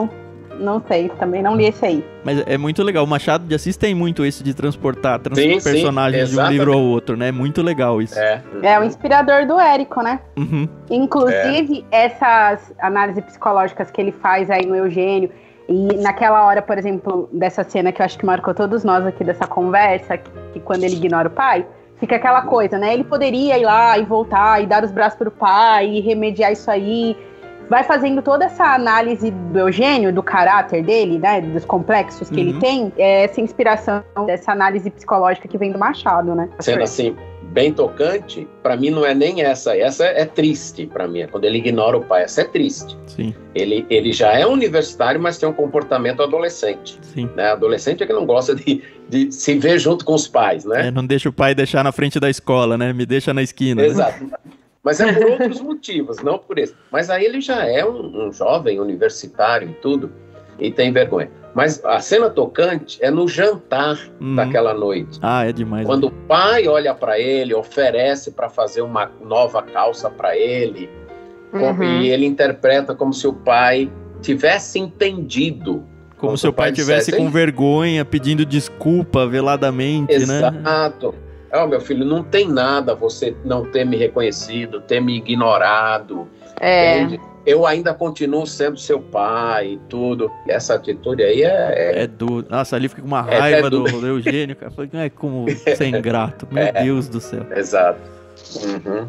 Não sei. Também não li esse aí. Mas é muito legal. O Machado de Assis tem muito isso de transportar personagens de um livro ao outro, né? É muito legal isso. É o inspirador do Érico, né? Inclusive, essas análises psicológicas que ele faz aí no Eugênio, e naquela hora, por exemplo, dessa cena que eu acho que marcou todos nós aqui dessa conversa, que quando ele ignora o pai, fica aquela coisa, né? Ele poderia ir lá e voltar e dar os braços pro pai e remediar isso aí. Vai fazendo toda essa análise do Eugênio, do caráter dele, né? Dos complexos que ele tem. Essa inspiração dessa análise psicológica que vem do Machado, né? Sendo assim, bem tocante, pra mim não é nem essa. Essa é triste pra mim. Quando ele ignora o pai, essa é triste. Sim. Ele já é universitário, mas tem um comportamento adolescente. Sim. Né? Adolescente é que não gosta de se ver junto com os pais, né? Não deixa o pai deixar na frente da escola, né? Me deixa na esquina. Exato. Né? Mas é por outros motivos, não por esse. Mas aí ele já é um jovem universitário e tudo, e tem vergonha. Mas a cena tocante é no jantar daquela noite. É demais. Quando o pai olha para ele, oferece para fazer uma nova calça para ele, e ele interpreta como se o pai tivesse entendido. Como se o pai tivesse com vergonha, pedindo desculpa veladamente, Exato. né? Exato. Meu filho, não tem nada você não ter me reconhecido, ter me ignorado. Entende? Eu ainda continuo sendo seu pai e tudo. Essa atitude aí é duro. Nossa, ali fica com uma raiva do Eugênio, cara. Como ser ingrato. Meu Deus do céu. Exato. Uhum.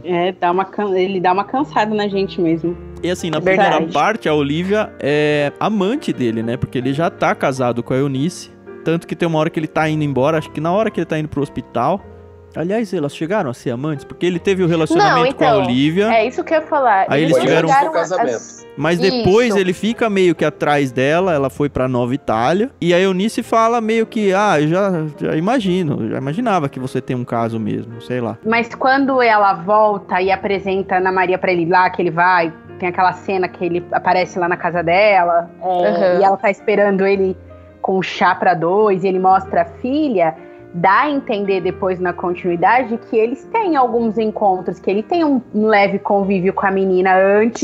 Ele dá uma cansada na gente mesmo. E assim, na primeira parte, a Olivia é amante dele, né? Porque ele já tá casado com a Eunice. Tanto que tem uma hora que ele tá indo embora, acho que na hora que ele tá indo pro hospital. Aliás, elas chegaram a ser amantes, porque ele teve o relacionamento com a Olivia. É isso que eu ia falar. Aí eles tiveram um casamento. Mas depois ele fica meio que atrás dela, ela foi pra Nova Itália. E a Eunice fala meio que, eu já imaginava que você tem um caso mesmo, sei lá. Mas quando ela volta e apresenta a Ana Maria pra ele lá, que ele vai, tem aquela cena que ele aparece lá na casa dela, e ela tá esperando ele com chá pra dois, e ele mostra a filha. Dá a entender depois na continuidade que eles têm alguns encontros, que ele tem um leve convívio com a menina antes.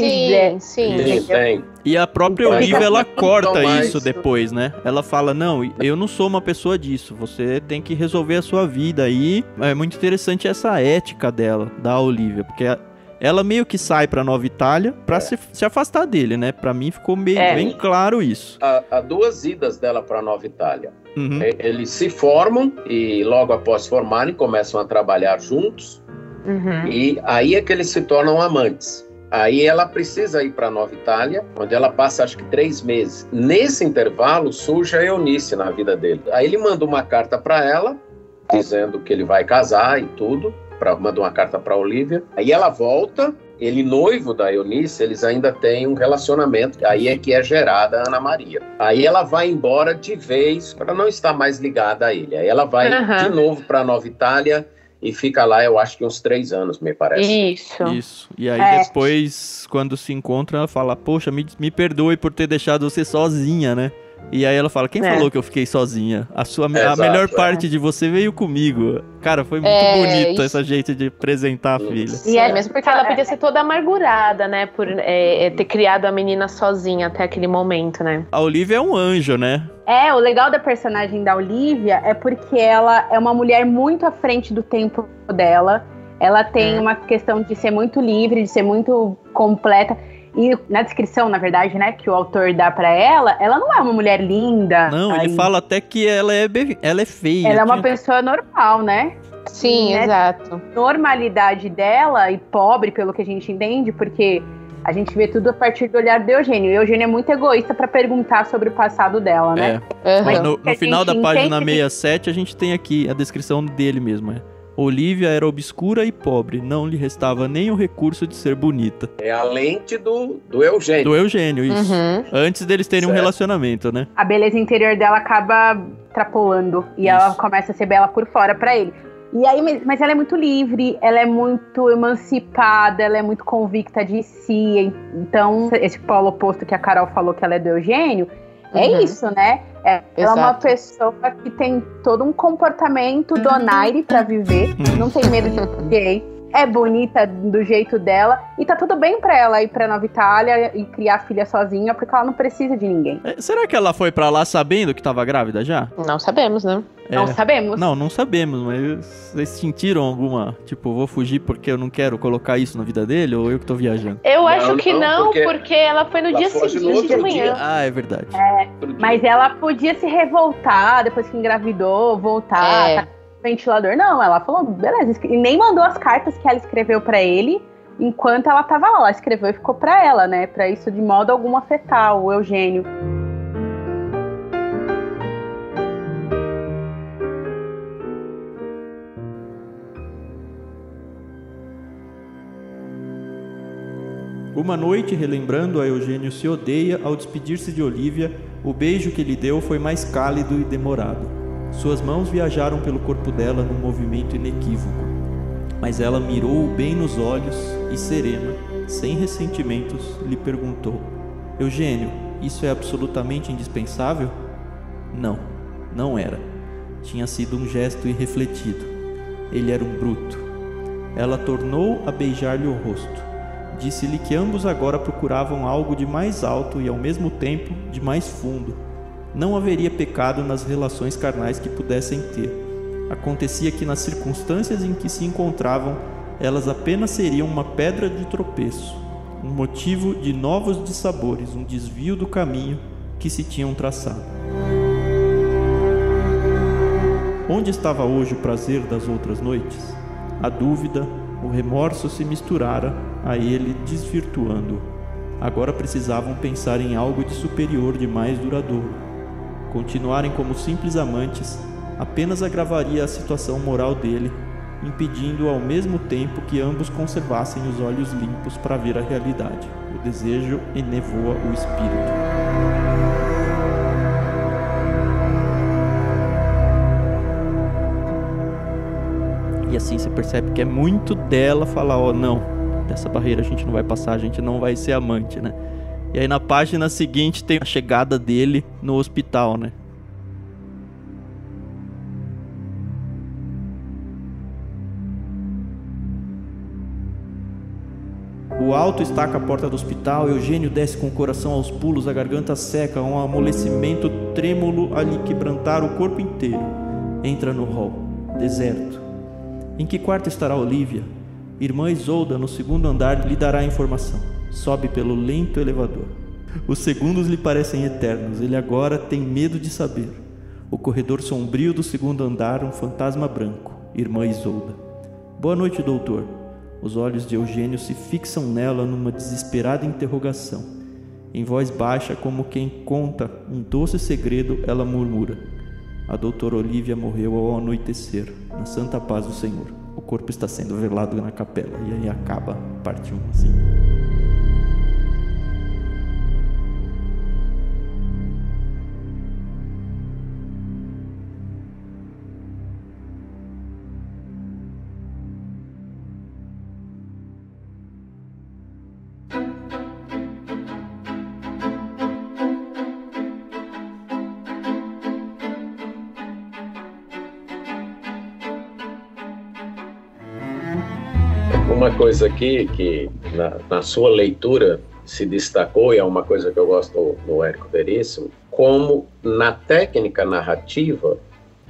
Sim, tem. E a própria Olivia, ela corta isso depois, né? Ela fala, não, eu não sou uma pessoa disso, você tem que resolver a sua vida aí. É muito interessante essa ética dela, da Olivia, porque ela meio que sai pra Nova Itália pra se afastar dele, né? Pra mim ficou bem claro isso. Há 2 idas dela pra Nova Itália. Uhum. Eles se formam e logo após formarem começam a trabalhar juntos. Uhum. E aí é que eles se tornam amantes. Aí ela precisa ir para Nova Itália, onde ela passa acho que 3 meses. Nesse intervalo surge a Eunice na vida dele. Aí ele manda uma carta para ela, dizendo que ele vai casar e tudo. Manda uma carta para Olivia. Aí ela volta, ele noivo da Eunice, eles ainda têm um relacionamento. Aí é que é gerada a Ana Maria. Aí ela vai embora de vez para não estar mais ligada a ele. Aí ela vai de novo para Nova Itália e fica lá, eu acho que uns 3 anos, me parece. Isso. E aí depois, quando se encontra, ela fala, poxa, me perdoe por ter deixado você sozinha, né? E aí ela fala, quem falou que eu fiquei sozinha? A melhor parte de você veio comigo. Cara, foi muito bonito esse jeito de apresentar a filha. E mesmo porque ela podia ser toda amargurada, né? Por ter criado a menina sozinha até aquele momento, né? A Olivia é um anjo, né? O legal da personagem da Olivia é porque ela é uma mulher muito à frente do tempo dela. Ela tem uma questão de ser muito livre, de ser muito completa. E na descrição, na verdade, né, que o autor dá pra ela não é uma mulher linda. Não, ele fala até que ela é feia. Ela é uma pessoa normal, né? Sim, né? Exato. Normalidade dela e pobre, pelo que a gente entende, porque a gente vê tudo a partir do olhar do Eugênio. E o Eugênio é muito egoísta pra perguntar sobre o passado dela, né? Mas no final da página 67, a gente tem aqui a descrição dele mesmo, Olivia era obscura e pobre, não lhe restava nem o recurso de ser bonita. É a lente do Eugênio. Do Eugênio, isso. Antes deles terem um relacionamento, né? A beleza interior dela acaba extrapolando e ela começa a ser bela por fora pra ele. E aí, mas ela é muito livre, ela é muito emancipada, ela é muito convicta de si. Então, esse polo oposto que a Carol falou que ela é do Eugênio, é isso, né? Ela é uma pessoa que tem todo um comportamento donaire pra viver, não tem medo de ninguém, é bonita do jeito dela, e tá tudo bem pra ela ir pra Nova Itália e criar a filha sozinha, porque ela não precisa de ninguém. Será que ela foi pra lá sabendo que tava grávida já? Não sabemos, né? Não sabemos. Não sabemos, mas vocês sentiram alguma, tipo, vou fugir porque eu não quero colocar isso na vida dele, ou eu que tô viajando? Eu acho que não, porque ela foi no dia seguinte de manhã. É verdade. Mas ela podia se revoltar depois que engravidou, voltar, tá no ventilador. Não, ela falou, beleza, e nem mandou as cartas que ela escreveu pra ele enquanto ela tava lá. Ela escreveu e ficou pra ela, né? Pra isso de modo algum afetar o Eugênio. Uma noite, relembrando, a Eugênio se odeia ao despedir-se de Olivia. O beijo que lhe deu foi mais cálido e demorado. Suas mãos viajaram pelo corpo dela num movimento inequívoco. Mas ela mirou-o bem nos olhos e, serena, sem ressentimentos, lhe perguntou: Eugênio, isso é absolutamente indispensável? Não, não era. Tinha sido um gesto irrefletido. Ele era um bruto. Ela tornou a beijar-lhe o rosto. disse-lhe que ambos agora procuravam algo de mais alto e ao mesmo tempo de mais fundo. Não haveria pecado nas relações carnais que pudessem ter. Acontecia que nas circunstâncias em que se encontravam, elas apenas seriam uma pedra de tropeço, um motivo de novos dissabores, um desvio do caminho que se tinham traçado. Onde estava hoje o prazer das outras noites? A dúvida, o remorso se misturara a ele, desvirtuando-o. Agora precisavam pensar em algo de superior, de mais duradouro. Continuarem como simples amantes apenas agravaria a situação moral dele, impedindo ao mesmo tempo que ambos conservassem os olhos limpos para ver a realidade. O desejo enevoa o espírito. E assim você percebe que é muito dela falar, ó, não, dessa barreira a gente não vai passar, a gente não vai ser amante, né? E aí na página seguinte tem a chegada dele no hospital, né? O alto estaca a porta do hospital, Eugênio desce com o coração aos pulos, a garganta seca, um amolecimento trêmulo a lhe quebrantar o corpo inteiro. Entra no hall, deserto. Em que quarto estará Olívia? Irmã Isolda, no segundo andar, lhe dará a informação. Sobe pelo lento elevador. Os segundos lhe parecem eternos, ele agora tem medo de saber. O corredor sombrio do segundo andar, um fantasma branco. Irmã Isolda. Boa noite, doutor. Os olhos de Eugênio se fixam nela numa desesperada interrogação. Em voz baixa, como quem conta um doce segredo, ela murmura: a doutora Olívia morreu ao anoitecer, na santa paz do Senhor. O corpo está sendo velado na capela. E aí acaba parte 1 assim. Uma coisa aqui que na sua leitura se destacou, e é uma coisa que eu gosto no Érico Veríssimo, como na técnica narrativa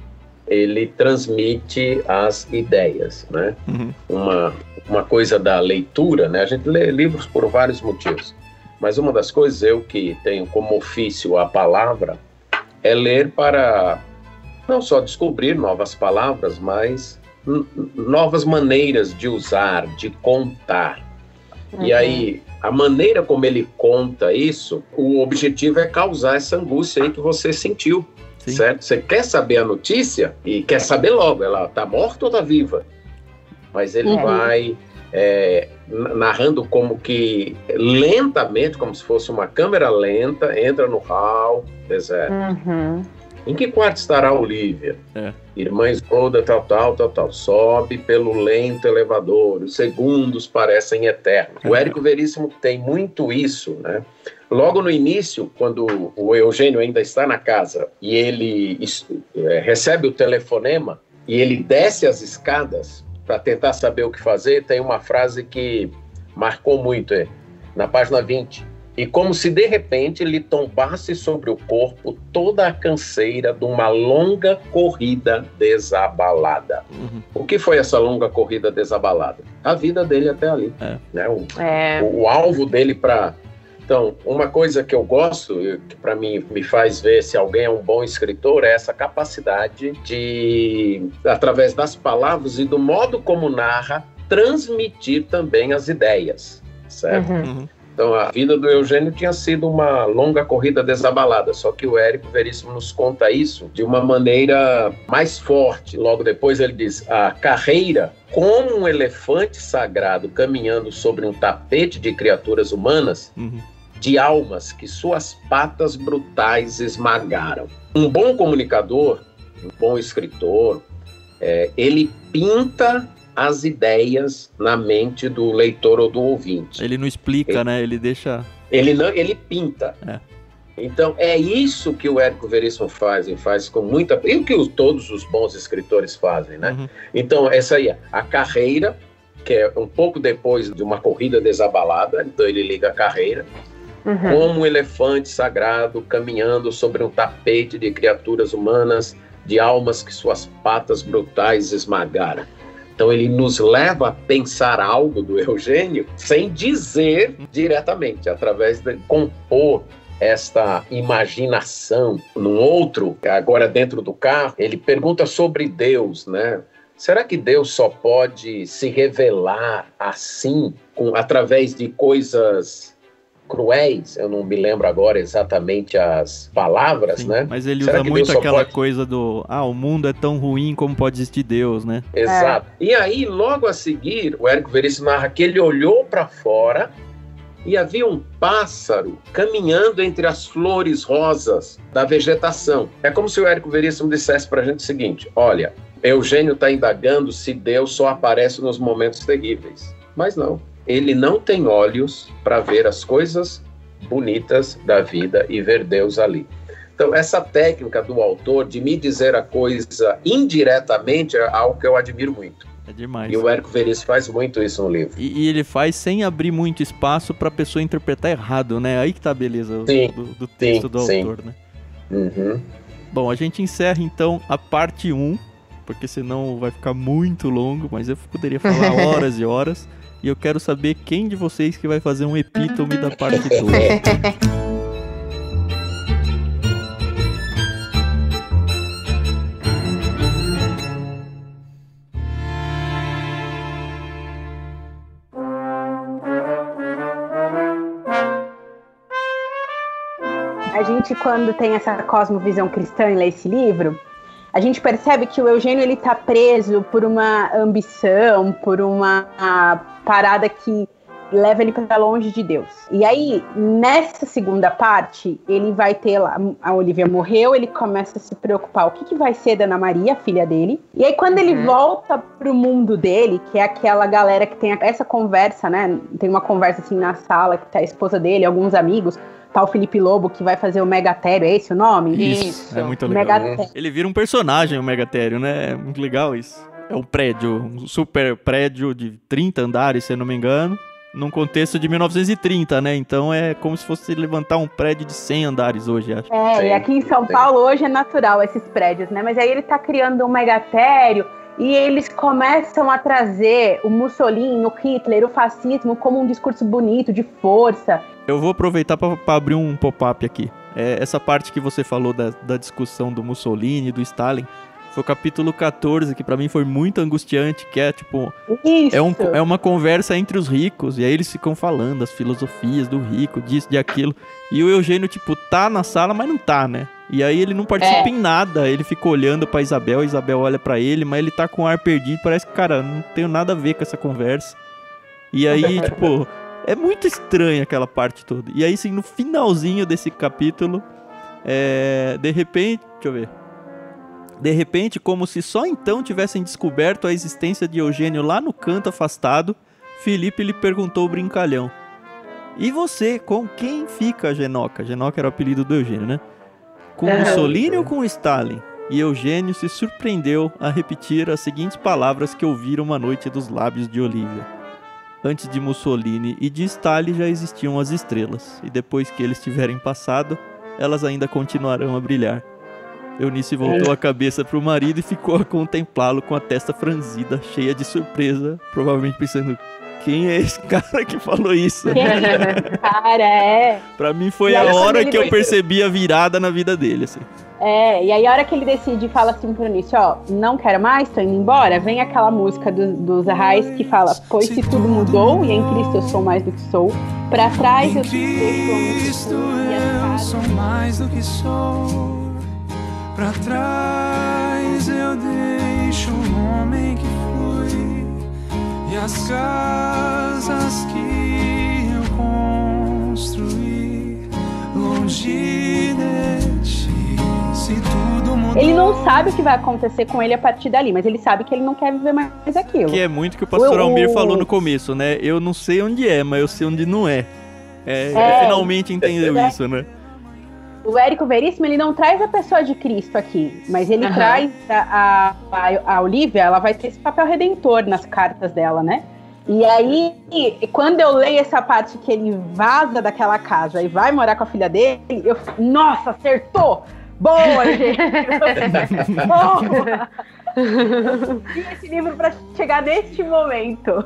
ele transmite as ideias, né? Uhum. Uma coisa da leitura, né? A gente lê livros por vários motivos, mas uma das coisas, eu que tenho como ofício a palavra, é ler para não só descobrir novas palavras, mas novas maneiras de usar, de contar. Uhum. E aí, a maneira como ele conta isso, o objetivo é causar essa angústia aí que você sentiu, sim, certo? Você quer saber a notícia e quer saber logo, ela está morta ou está viva? Mas ele vai narrando como que lentamente, como se fosse uma câmera lenta, entra no hall, deserto. Uhum. Em que quarto estará a Olívia? Irmã Isolda, tal, sobe pelo lento elevador, os segundos parecem eternos. O Érico Veríssimo tem muito isso, né? Logo no início, quando o Eugênio ainda está na casa e ele recebe o telefonema e ele desce as escadas para tentar saber o que fazer, tem uma frase que marcou muito, na página 20. E como se de repente lhe tombasse sobre o corpo toda a canseira de uma longa corrida desabalada. Uhum. O que foi essa longa corrida desabalada? A vida dele até ali. Né? O alvo dele para... Então, uma coisa que eu gosto, que para mim me faz ver se alguém é um bom escritor, é essa capacidade de, através das palavras e do modo como narra, transmitir também as ideias, certo? Uhum. Então, a vida do Eugênio tinha sido uma longa corrida desabalada, só que o Érico Veríssimo nos conta isso de uma maneira mais forte. Logo depois ele diz: a carreira, como um elefante sagrado caminhando sobre um tapete de criaturas humanas, de almas que suas patas brutais esmagaram. Um bom comunicador, um bom escritor, ele pinta as ideias na mente do leitor ou do ouvinte. Ele não explica, né? Ele deixa... Ele pinta. Então, é isso que o Érico Veríssimo faz, e faz com muita... E o que todos os bons escritores fazem, né? Uhum. Então, essa aí é a carreira que é um pouco depois de uma corrida desabalada, então ele liga a carreira, como um elefante sagrado caminhando sobre um tapete de criaturas humanas, de almas que suas patas brutais esmagaram. Então ele nos leva a pensar algo do Eugênio sem dizer diretamente, através de compor esta imaginação. Num outro, agora dentro do carro, ele pergunta sobre Deus, né? Será que Deus só pode se revelar assim, através de coisas cruéis? Eu não me lembro agora exatamente as palavras, sim, né? Mas ele usa muito aquela coisa do, o mundo é tão ruim como pode existir Deus, né? Exato. E aí, logo a seguir, o Érico Veríssimo narra que ele olhou para fora e havia um pássaro caminhando entre as flores rosas da vegetação. É como se o Érico Veríssimo dissesse para a gente o seguinte: olha, Eugênio está indagando se Deus só aparece nos momentos terríveis. Mas não. Ele não tem olhos para ver as coisas bonitas da vida e ver Deus ali. Então, essa técnica do autor de me dizer a coisa indiretamente é algo que eu admiro muito. É demais. E o Érico Veríssimo faz muito isso no livro. E ele faz sem abrir muito espaço para a pessoa interpretar errado, né? Aí que tá a beleza do texto do autor, né? Uhum. Bom, a gente encerra então a parte 1, porque senão vai ficar muito longo, mas eu poderia falar horas e horas. E eu quero saber quem de vocês que vai fazer um epítome da parte 2. A gente, quando tem essa cosmovisão cristã e lê esse livro, a gente percebe que o Eugênio, ele tá preso por uma ambição, por uma parada que leva ele para longe de Deus. E aí, nessa segunda parte, ele vai ter lá, a Olivia morreu, ele começa a se preocupar, o que vai ser da Ana Maria, filha dele? E aí, quando ele volta pro mundo dele, que é aquela galera que tem essa conversa, né? Tem uma conversa assim na sala, que tá a esposa dele, alguns amigos, tá o Felipe Lobo, que vai fazer o Megatério, é esse o nome? Isso. É muito legal. Ele vira um personagem, o Megatério, né? É muito legal isso. É um prédio, um super prédio de 30 andares, se eu não me engano, num contexto de 1930, né? Então é como se fosse levantar um prédio de 100 andares hoje, acho. E aqui em São Paulo hoje é natural esses prédios, né? Mas aí ele tá criando um Megatério e eles começam a trazer o Mussolini, o Hitler, o fascismo como um discurso bonito, de força. Eu vou aproveitar para abrir um pop-up aqui. Essa parte que você falou da discussão do Mussolini, do Stalin, foi o capítulo 14, que pra mim foi muito angustiante, que é tipo... É uma conversa entre os ricos, e aí eles ficam falando as filosofias do rico, disso, de aquilo. E o Eugênio, tipo, tá na sala, mas não tá, né? E aí ele não participa em nada, ele fica olhando pra Isabel, a Isabel olha pra ele, mas ele tá com o ar perdido, parece que, cara, não tenho nada a ver com essa conversa. E aí, tipo, é muito estranho aquela parte toda. E aí, sim, no finalzinho desse capítulo, de repente, deixa eu ver. De repente, como se só então tivessem descoberto a existência de Eugênio lá no canto afastado, Felipe lhe perguntou o brincalhão: e você, com quem fica, Genoca? Genoca era o apelido do Eugênio, né? Com Mussolini ou com Stalin? E Eugênio se surpreendeu a repetir as seguintes palavras que ouviram uma noite dos lábios de Olivia: antes de Mussolini e de Stalin já existiam as estrelas, e depois que eles tiverem passado, elas ainda continuarão a brilhar. Eunice voltou a cabeça para o marido e ficou a contemplá-lo com a testa franzida, cheia de surpresa, provavelmente pensando: quem é esse cara que falou isso? Quem é esse cara? Pra mim foi a hora que eu percebi a virada na vida dele, assim. E aí a hora que ele decide e fala assim pro Eunice: ó, não quero mais, tô indo embora, vem aquela música dos Arrais que fala: pois se tudo mudou e em Cristo eu sou mais do que sou, pra trás eu sou mais do que sou. Pra trás eu deixo o homem que fui e as casas que eu construí longe de ti. Se tudo mudou. Ele não sabe o que vai acontecer com ele a partir dali, mas ele sabe que ele não quer viver mais aquilo. Que é muito que o pastor Almir falou no começo, né? Eu não sei onde é, mas eu sei onde não é. Finalmente entendeu isso, né? O Érico Veríssimo, ele não traz a pessoa de Cristo aqui, mas ele traz a Olivia, ela vai ter esse papel redentor nas cartas dela, né? E aí, quando eu leio essa parte que ele vaza daquela casa e vai morar com a filha dele, eu nossa, acertou! Boa, gente! Boa! E esse livro para chegar neste momento.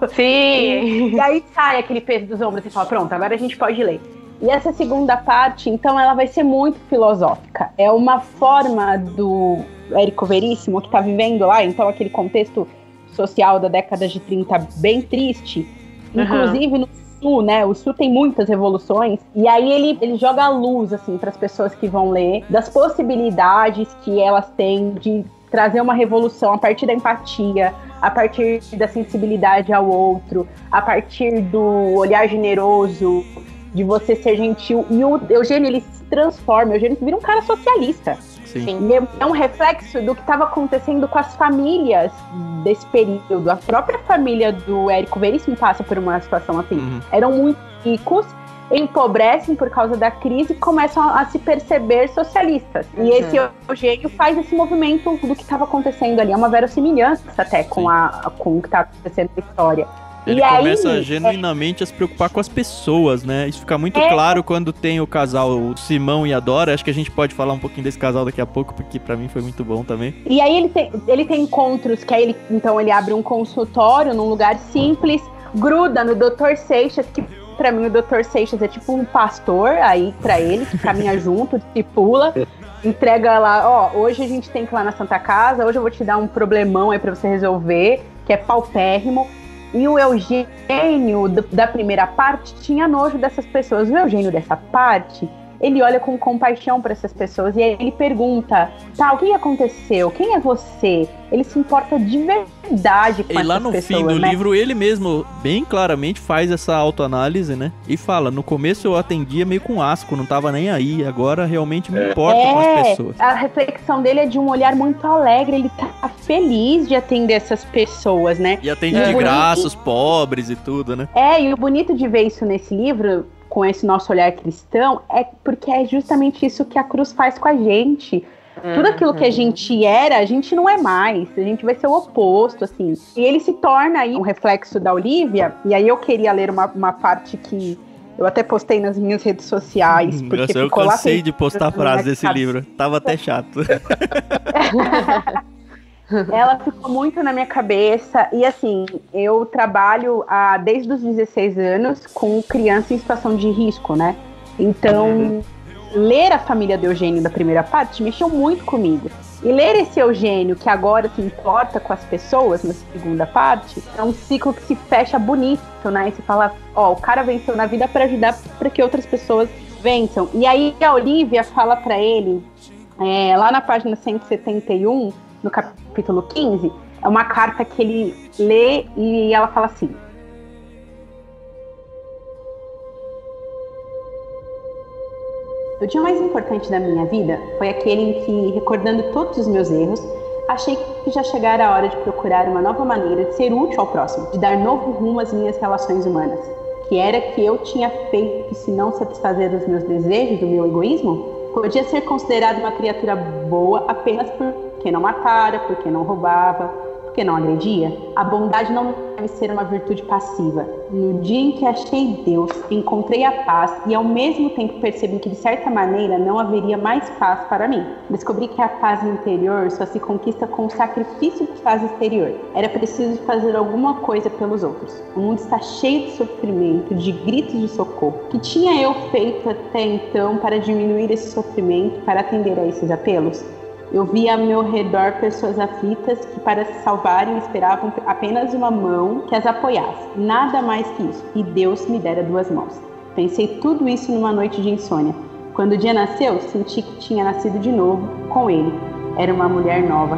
Sim! E aí sai aquele peso dos ombros e fala, pronto, agora a gente pode ler. E essa segunda parte, então, ela vai ser muito filosófica. É uma forma do Érico Veríssimo, que está vivendo lá, então, aquele contexto social da década de 30 bem triste. Inclusive no Sul, né? O Sul tem muitas revoluções. E aí ele joga a luz, assim, para as pessoas que vão ler, das possibilidades que elas têm de trazer uma revolução a partir da empatia, a partir da sensibilidade ao outro, a partir do olhar generoso, de você ser gentil. E o Eugênio, ele se transforma, o Eugênio vira um cara socialista. Sim. E é um reflexo do que estava acontecendo com as famílias desse período. A própria família do Érico Veríssimo passa por uma situação assim. Eram muito ricos, empobrecem por causa da crise e começam a se perceber socialistas. E esse Eugênio faz esse movimento do que estava acontecendo ali. É uma verossimilhança até com o que está acontecendo na história. Ele começa genuinamente a se preocupar com as pessoas, né? Isso fica muito claro quando tem o casal o Simão e a Dora. Acho que a gente pode falar um pouquinho desse casal daqui a pouco, porque pra mim foi muito bom também. E aí ele tem encontros que aí ele abre um consultório num lugar simples, gruda no Dr. Seixas, que pra mim o Dr. Seixas é tipo um pastor aí pra ele, que caminha junto, discipula, entrega lá, hoje a gente tem que ir lá na Santa Casa, hoje eu vou te dar um problemão aí pra você resolver, que é paupérrimo. E o Eugênio, da primeira parte, tinha nojo dessas pessoas. O Eugênio, dessa parte, ele olha com compaixão para essas pessoas e aí ele pergunta, o que aconteceu? Quem é você? Ele se importa de verdade com essas pessoas. E lá no fim do livro, ele mesmo, bem claramente, faz essa autoanálise, né? E fala, no começo eu atendia meio com asco, não tava nem aí, agora realmente me importo com as pessoas. A reflexão dele é de um olhar muito alegre, ele tá feliz de atender essas pessoas, né? E atende de graça os pobres e tudo, né? E o bonito de ver isso nesse livro, com esse nosso olhar cristão, é porque é justamente isso que a cruz faz com a gente. Tudo aquilo que a gente era, a gente não é mais. A gente vai ser o oposto, assim. E ele se torna aí um reflexo da Olivia. E aí eu queria ler uma parte que eu até postei nas minhas redes sociais. Porque eu cansei de postar frases desse livro. Tava até chato. Ela ficou muito na minha cabeça. E assim, eu trabalho desde os 16 anos com criança em situação de risco, né? Então, ler a família do Eugênio da primeira parte mexeu muito comigo. E ler esse Eugênio, que agora se importa com as pessoas, na segunda parte, é um ciclo que se fecha bonito, né? E se fala, o cara venceu na vida para ajudar para que outras pessoas vençam. E aí a Olivia fala para ele, lá na página 171, no capítulo 15, é uma carta que ele lê e ela fala assim: o dia mais importante da minha vida foi aquele em que, recordando todos os meus erros, achei que já chegara a hora de procurar uma nova maneira de ser útil ao próximo, de dar novo rumo às minhas relações humanas. Que era que eu tinha feito se não satisfazer os meus desejos, do meu egoísmo? Podia ser considerado uma criatura boa apenas porque não matara, porque não roubava, porque não agredia. A bondade não deve ser uma virtude passiva. No dia em que achei Deus, encontrei a paz e ao mesmo tempo percebi que de certa maneira não haveria mais paz para mim. Descobri que a paz interior só se conquista com o sacrifício de paz exterior. Era preciso fazer alguma coisa pelos outros. O mundo está cheio de sofrimento, de gritos de socorro. O que tinha eu feito até então para diminuir esse sofrimento, para atender a esses apelos? Eu via ao meu redor pessoas aflitas que, para se salvarem, esperavam apenas uma mão que as apoiasse. Nada mais que isso. E Deus me dera 2 mãos. Pensei tudo isso numa noite de insônia. Quando o dia nasceu, senti que tinha nascido de novo com ele. Era uma mulher nova.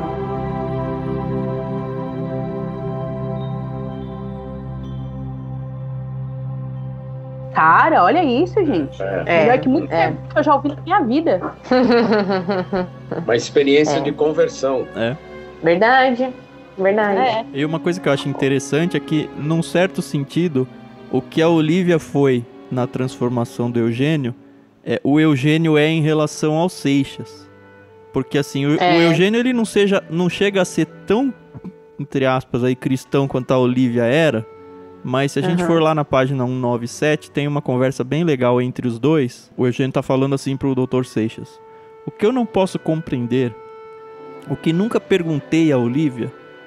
Cara, olha isso, gente. Melhor que muito tempo que eu já ouvi na minha vida. Uma experiência de conversão. Verdade. E uma coisa que eu acho interessante é que, num certo sentido, o que a Olivia foi na transformação do Eugênio, o Eugênio é em relação ao Seixas. Porque assim, o Eugênio ele não chega a ser tão, entre aspas, aí, cristão quanto a Olivia era, Mas se a gente for lá na página 197, tem uma conversa bem legal entre os dois. O Eugênio tá falando assim pro Dr. Seixas: o que eu não posso compreender, o que nunca perguntei a Olivia,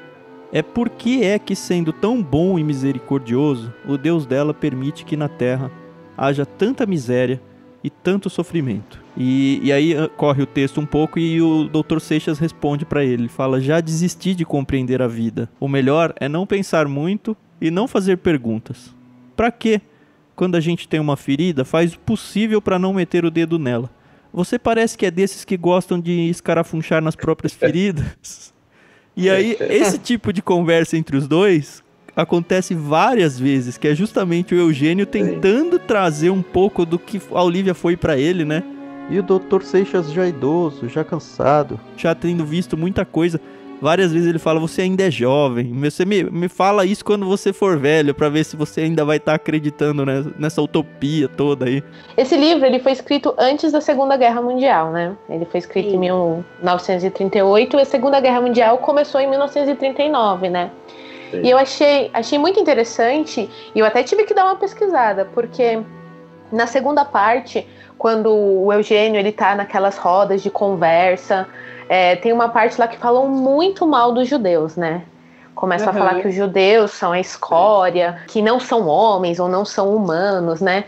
é por que é que, sendo tão bom e misericordioso, o Deus dela permite que na Terra haja tanta miséria e tanto sofrimento. E aí corre o texto um pouco e o Dr. Seixas responde para ele. Ele fala: já desisti de compreender a vida. O melhor é não pensar muito e não fazer perguntas. Pra quê? Quando a gente tem uma ferida, faz o possível para não meter o dedo nela. Você parece que é desses que gostam de escarafunchar nas próprias feridas. E aí, esse tipo de conversa entre os dois acontece várias vezes, que é justamente o Eugênio tentando trazer um pouco do que a Olivia foi pra ele, né? E o Dr. Seixas já idoso, já cansado, já tendo visto muita coisa. Várias vezes ele fala: você ainda é jovem, você me fala isso quando você for velho, pra ver se você ainda vai estar acreditando nessa utopia toda aí. Esse livro ele foi escrito antes da Segunda Guerra Mundial, né? Ele foi escrito em 1938 e a Segunda Guerra Mundial começou em 1939, né? Sim. E eu achei muito interessante, e eu até tive que dar uma pesquisada, porque na segunda parte, quando o Eugênio ele tá naquelas rodas de conversa, tem uma parte lá que falam muito mal dos judeus, né? Começam a falar que os judeus são a escória, que não são homens ou não são humanos, né?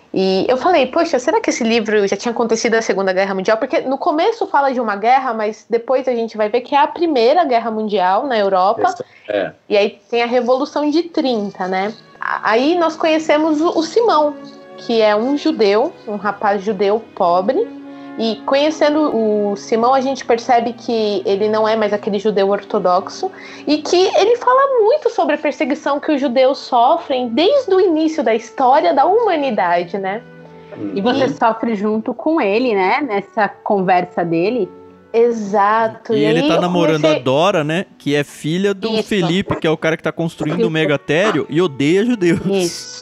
E eu falei: poxa, será que esse livro já tinha acontecido na Segunda Guerra Mundial? Porque no começo fala de uma guerra, mas depois a gente vai ver que é a Primeira Guerra Mundial na Europa. E aí tem a Revolução de 30, né? Aí nós conhecemos o Simão, que é um judeu, um rapaz judeu pobre. E conhecendo o Simão, a gente percebe que ele não é mais aquele judeu ortodoxo e que ele fala muito sobre a perseguição que os judeus sofrem desde o início da história da humanidade, né? E você sofre junto com ele, né? Nessa conversa dele. Exato. E ele tá namorando a Dora, né? Que é filha do Felipe, que é o cara que tá construindo o megatério e odeia judeus. Isso.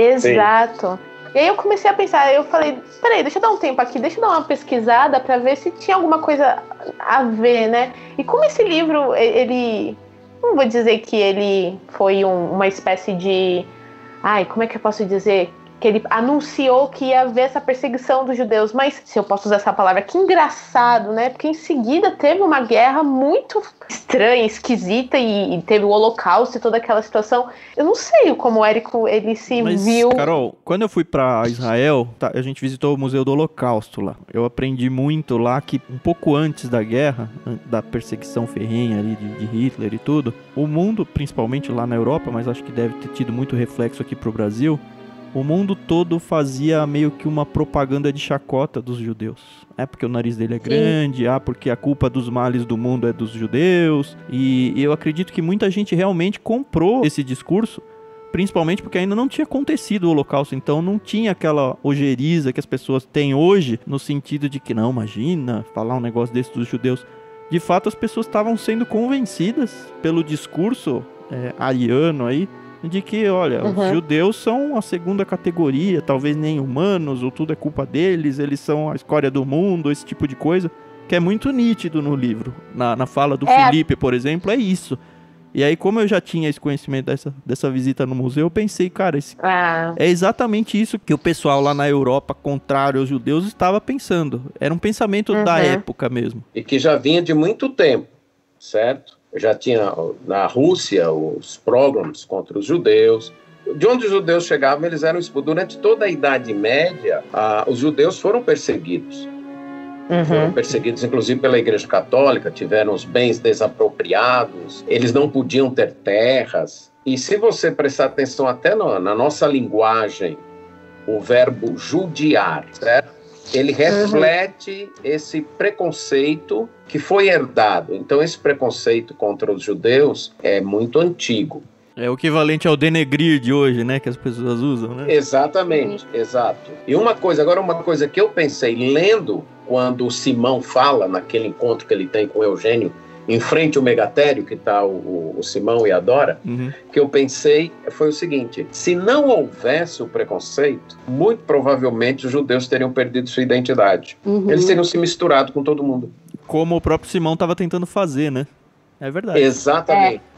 Exato. E aí eu comecei a pensar, eu falei: peraí, deixa eu dar um tempo aqui, deixa eu dar uma pesquisada pra ver se tinha alguma coisa a ver, né? E como esse livro, ele... não vou dizer que ele foi uma espécie de... como é que eu posso dizer? Que ele anunciou que ia haver essa perseguição dos judeus, mas, se eu posso usar essa palavra, que engraçado, né? Porque em seguida teve uma guerra muito estranha, esquisita, e teve o Holocausto e toda aquela situação. Eu não sei como o Érico, ele viu... Carol, quando eu fui pra Israel, a gente visitou o Museu do Holocausto lá. Eu aprendi muito lá que um pouco antes da guerra, da perseguição ferrenha ali de Hitler e tudo, o mundo, principalmente lá na Europa, mas acho que deve ter tido muito reflexo aqui pro Brasil, o mundo todo fazia meio que uma propaganda de chacota dos judeus. Porque o nariz dele é grande, porque a culpa dos males do mundo é dos judeus. E eu acredito que muita gente realmente comprou esse discurso, principalmente porque ainda não tinha acontecido o Holocausto. Então não tinha aquela ojeriza que as pessoas têm hoje, no sentido de que, não, imagina, falar um negócio desse dos judeus. De fato, as pessoas estavam sendo convencidas pelo discurso ariano aí, de que, olha, os judeus são a segunda categoria, talvez nem humanos, ou tudo é culpa deles, eles são a escória do mundo, esse tipo de coisa, que é muito nítido no livro. Na fala do Felipe, por exemplo, é isso. E aí, como eu já tinha esse conhecimento dessa visita no museu, eu pensei, cara, é exatamente isso que o pessoal lá na Europa, contrário aos judeus, estava pensando. Era um pensamento da época mesmo. E que já vinha de muito tempo, certo? Já tinha na Rússia os pogroms contra os judeus. De onde os judeus chegavam, eles eram expulsos. Durante toda a Idade Média, os judeus foram perseguidos. Foram perseguidos, inclusive, pela Igreja Católica, tiveram os bens desapropriados, eles não podiam ter terras. E se você prestar atenção até na nossa linguagem, o verbo judiar, certo? Ele reflete esse preconceito que foi herdado. Então, esse preconceito contra os judeus é muito antigo. É o equivalente ao denegrir de hoje, né? Que as pessoas usam, né? Exatamente, exato. E uma coisa que eu pensei, lendo, quando o Simão fala, naquele encontro que ele tem com o Eugênio, em frente ao megatério, que está o Simão e a Dora, que eu pensei foi o seguinte: se não houvesse o preconceito, muito provavelmente os judeus teriam perdido sua identidade. Eles teriam se misturado com todo mundo. Como o próprio Simão estava tentando fazer, né? É verdade. Exatamente.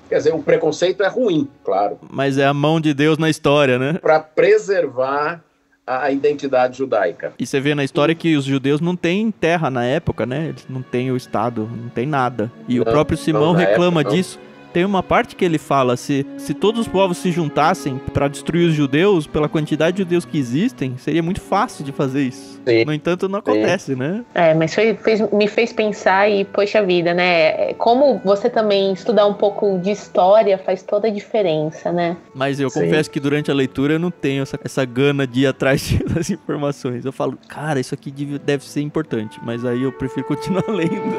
Quer dizer, o preconceito é ruim, claro. Mas é a mão de Deus na história, né? Para preservar a identidade judaica. E você vê na história que os judeus não têm terra na época, né? Eles não têm o Estado, não tem nada. E o próprio Simão reclama disso. Tem uma parte que ele fala, se todos os povos se juntassem para destruir os judeus, pela quantidade de judeus que existem, seria muito fácil de fazer isso. Sim. No entanto, não acontece, né? Mas me fez pensar e, poxa vida, né? Como você também estudar um pouco de história faz toda a diferença, né? Mas eu confesso que durante a leitura eu não tenho essa gana de ir atrás das informações. Eu falo, cara, isso aqui deve ser importante, mas aí eu prefiro continuar lendo.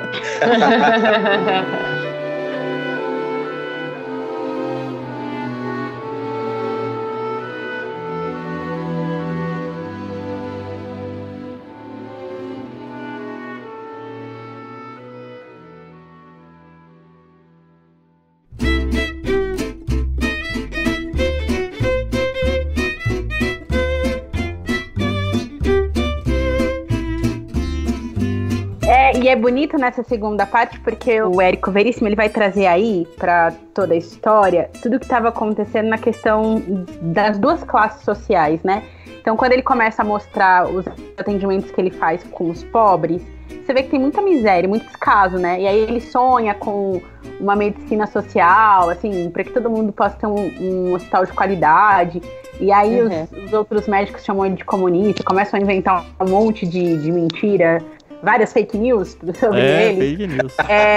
E é bonito nessa segunda parte porque o Érico Veríssimo ele vai trazer aí para toda a história tudo que estava acontecendo na questão das duas classes sociais, né? Então, quando ele começa a mostrar os atendimentos que ele faz com os pobres, você vê que tem muita miséria, muito descaso, né? E aí ele sonha com uma medicina social, assim, para que todo mundo possa ter um hospital de qualidade. E aí os outros médicos chamam ele de comunista, começam a inventar um monte de mentira, várias fake news sobre ele. Fake news.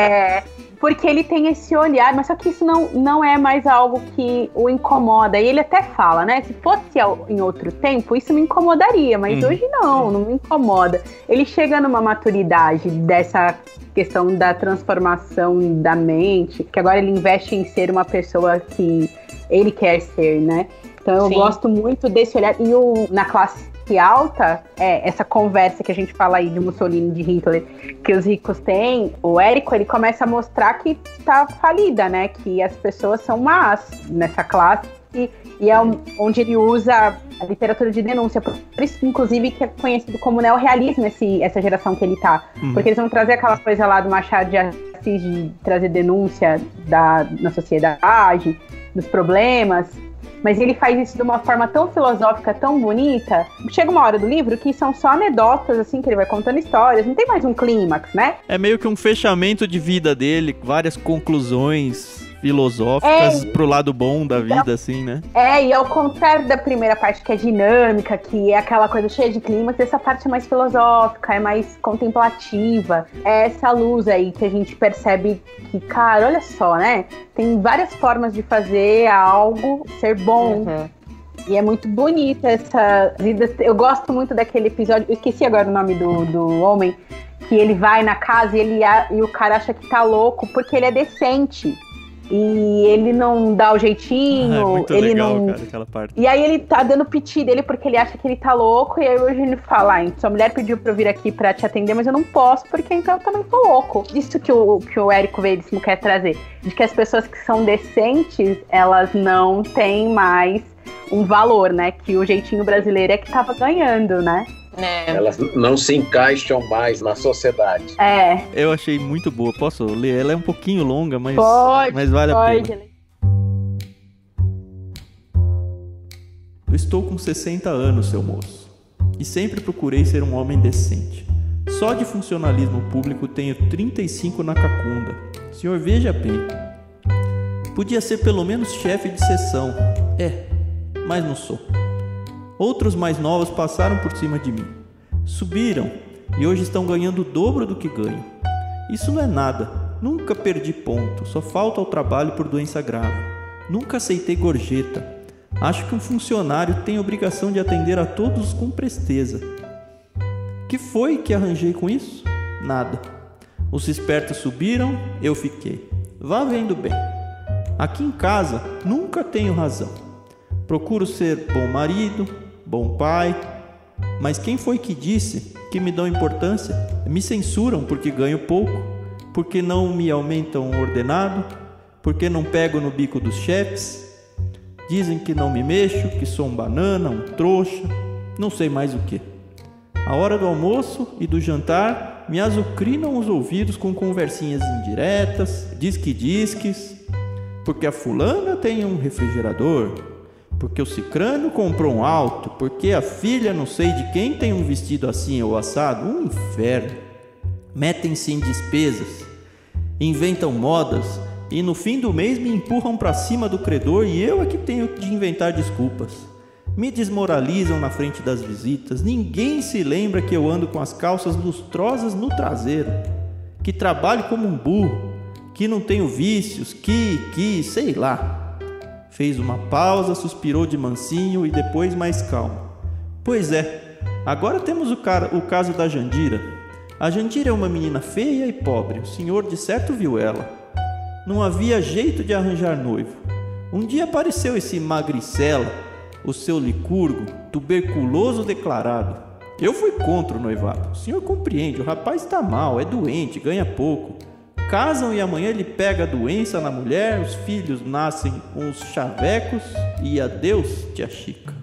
Porque ele tem esse olhar, mas só que isso não é mais algo que o incomoda. E ele até fala, né? Se fosse em outro tempo, isso me incomodaria, mas hoje não me incomoda. Ele chega numa maturidade dessa questão da transformação da mente, que agora ele investe em ser uma pessoa que ele quer ser, né? Então eu gosto muito desse olhar. E na classe alta, essa conversa que a gente fala aí de Mussolini, de Hitler, que os ricos têm, o Érico, ele começa a mostrar que tá falida, né? Que as pessoas são más nessa classe e é onde ele usa a literatura de denúncia, por isso, inclusive, que é conhecido como neorrealismo, essa geração que ele tá. Porque eles vão trazer aquela coisa lá do Machado de Assis, de trazer denúncia na sociedade, dos problemas. Mas ele faz isso de uma forma tão filosófica, tão bonita. Chega uma hora do livro que são só anedotas, assim, que ele vai contando histórias. Não tem mais um clímax, né? É meio que um fechamento de vida dele, várias conclusões filosóficas pro lado bom da vida, assim, né? E ao contrário da primeira parte, que é dinâmica, que é aquela coisa cheia de clímax, essa parte é mais filosófica, é mais contemplativa. É essa luz aí que a gente percebe que, cara, olha só, né? Tem várias formas de fazer algo ser bom. E é muito bonita essa vida. Eu gosto muito daquele episódio, eu esqueci agora o nome do homem, que ele vai na casa e o cara acha que tá louco porque ele é decente. E ele não dá o jeitinho, é muito ele legal, não... cara, aquela parte. E aí ele tá dando piti dele porque ele acha que ele tá louco. E aí o Eugênio fala, sua mulher pediu pra eu vir aqui pra te atender, mas eu não posso, porque então eu também tô louco. Isso que o Érico Veríssimo quer trazer, de que as pessoas que são decentes, elas não têm mais um valor, né? Que o jeitinho brasileiro é que tava ganhando, né? Elas não se encaixam mais na sociedade. Eu achei muito boa. Posso ler? Ela é um pouquinho longa, mas vale a pena. Eu estou com 60 anos, seu moço, e sempre procurei ser um homem decente. Só de funcionalismo público tenho 35 na cacunda. Senhor, veja bem. Podia ser pelo menos chefe de seção. Mas não sou. Outros mais novos passaram por cima de mim. Subiram e hoje estão ganhando o dobro do que ganho. Isso não é nada. Nunca perdi ponto. Só falta ao trabalho por doença grave. Nunca aceitei gorjeta. Acho que um funcionário tem obrigação de atender a todos com presteza. Que foi que arranjei com isso? Nada. Os espertos subiram, eu fiquei. Vá vendo bem. Aqui em casa nunca tenho razão. Procuro ser bom marido, bom pai, mas quem foi que disse que me dão importância? Me censuram porque ganho pouco, porque não me aumentam o ordenado, porque não pego no bico dos chefes. Dizem que não me mexo, que sou um banana, um trouxa, não sei mais o que. A hora do almoço e do jantar me azucrinam os ouvidos com conversinhas indiretas, disques. porque a fulana tem um refrigerador, porque o cicrano comprou um auto, porque a filha não sei de quem tem um vestido assim ou assado. Um inferno. Metem-se em despesas, inventam modas e no fim do mês me empurram para cima do credor e eu é que tenho de inventar desculpas. Me desmoralizam na frente das visitas. Ninguém se lembra que eu ando com as calças lustrosas no traseiro, que trabalho como um burro, que não tenho vícios, sei lá. Fez uma pausa, suspirou de mansinho e depois mais calmo. Pois é, agora temos o caso da Jandira. A Jandira é uma menina feia e pobre, o senhor de certo viu ela. Não havia jeito de arranjar noivo. Um dia apareceu esse magricela, o seu licurgo, tuberculoso declarado. Eu fui contra o noivado. O senhor compreende, o rapaz está mal, é doente, ganha pouco. Casam e amanhã ele pega a doença na mulher, os filhos nascem uns chavecos e adeus, tia Chica.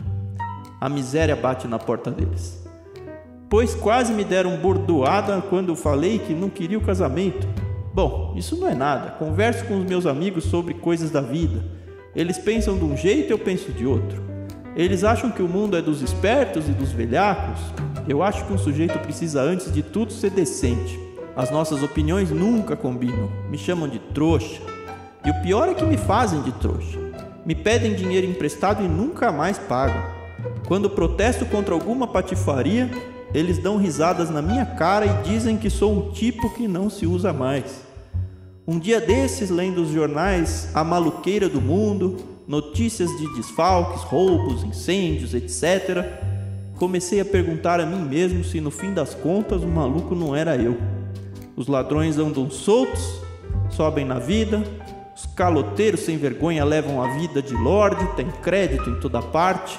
A miséria bate na porta deles. Pois quase me deram bordoada quando eu falei que não queria o casamento. Bom, isso não é nada. Converso com os meus amigos sobre coisas da vida. Eles pensam de um jeito, eu penso de outro. Eles acham que o mundo é dos espertos e dos velhacos. Eu acho que um sujeito precisa, antes de tudo, ser decente. As nossas opiniões nunca combinam. Me chamam de trouxa. E o pior é que me fazem de trouxa. Me pedem dinheiro emprestado e nunca mais pagam. Quando protesto contra alguma patifaria, eles dão risadas na minha cara e dizem que sou um tipo que não se usa mais. Um dia desses, lendo os jornais A Maluqueira do Mundo, notícias de desfalques, roubos, incêndios, etc., comecei a perguntar a mim mesmo se no fim das contas o maluco não era eu. Os ladrões andam soltos, sobem na vida, os caloteiros sem vergonha levam a vida de lorde, tem crédito em toda parte.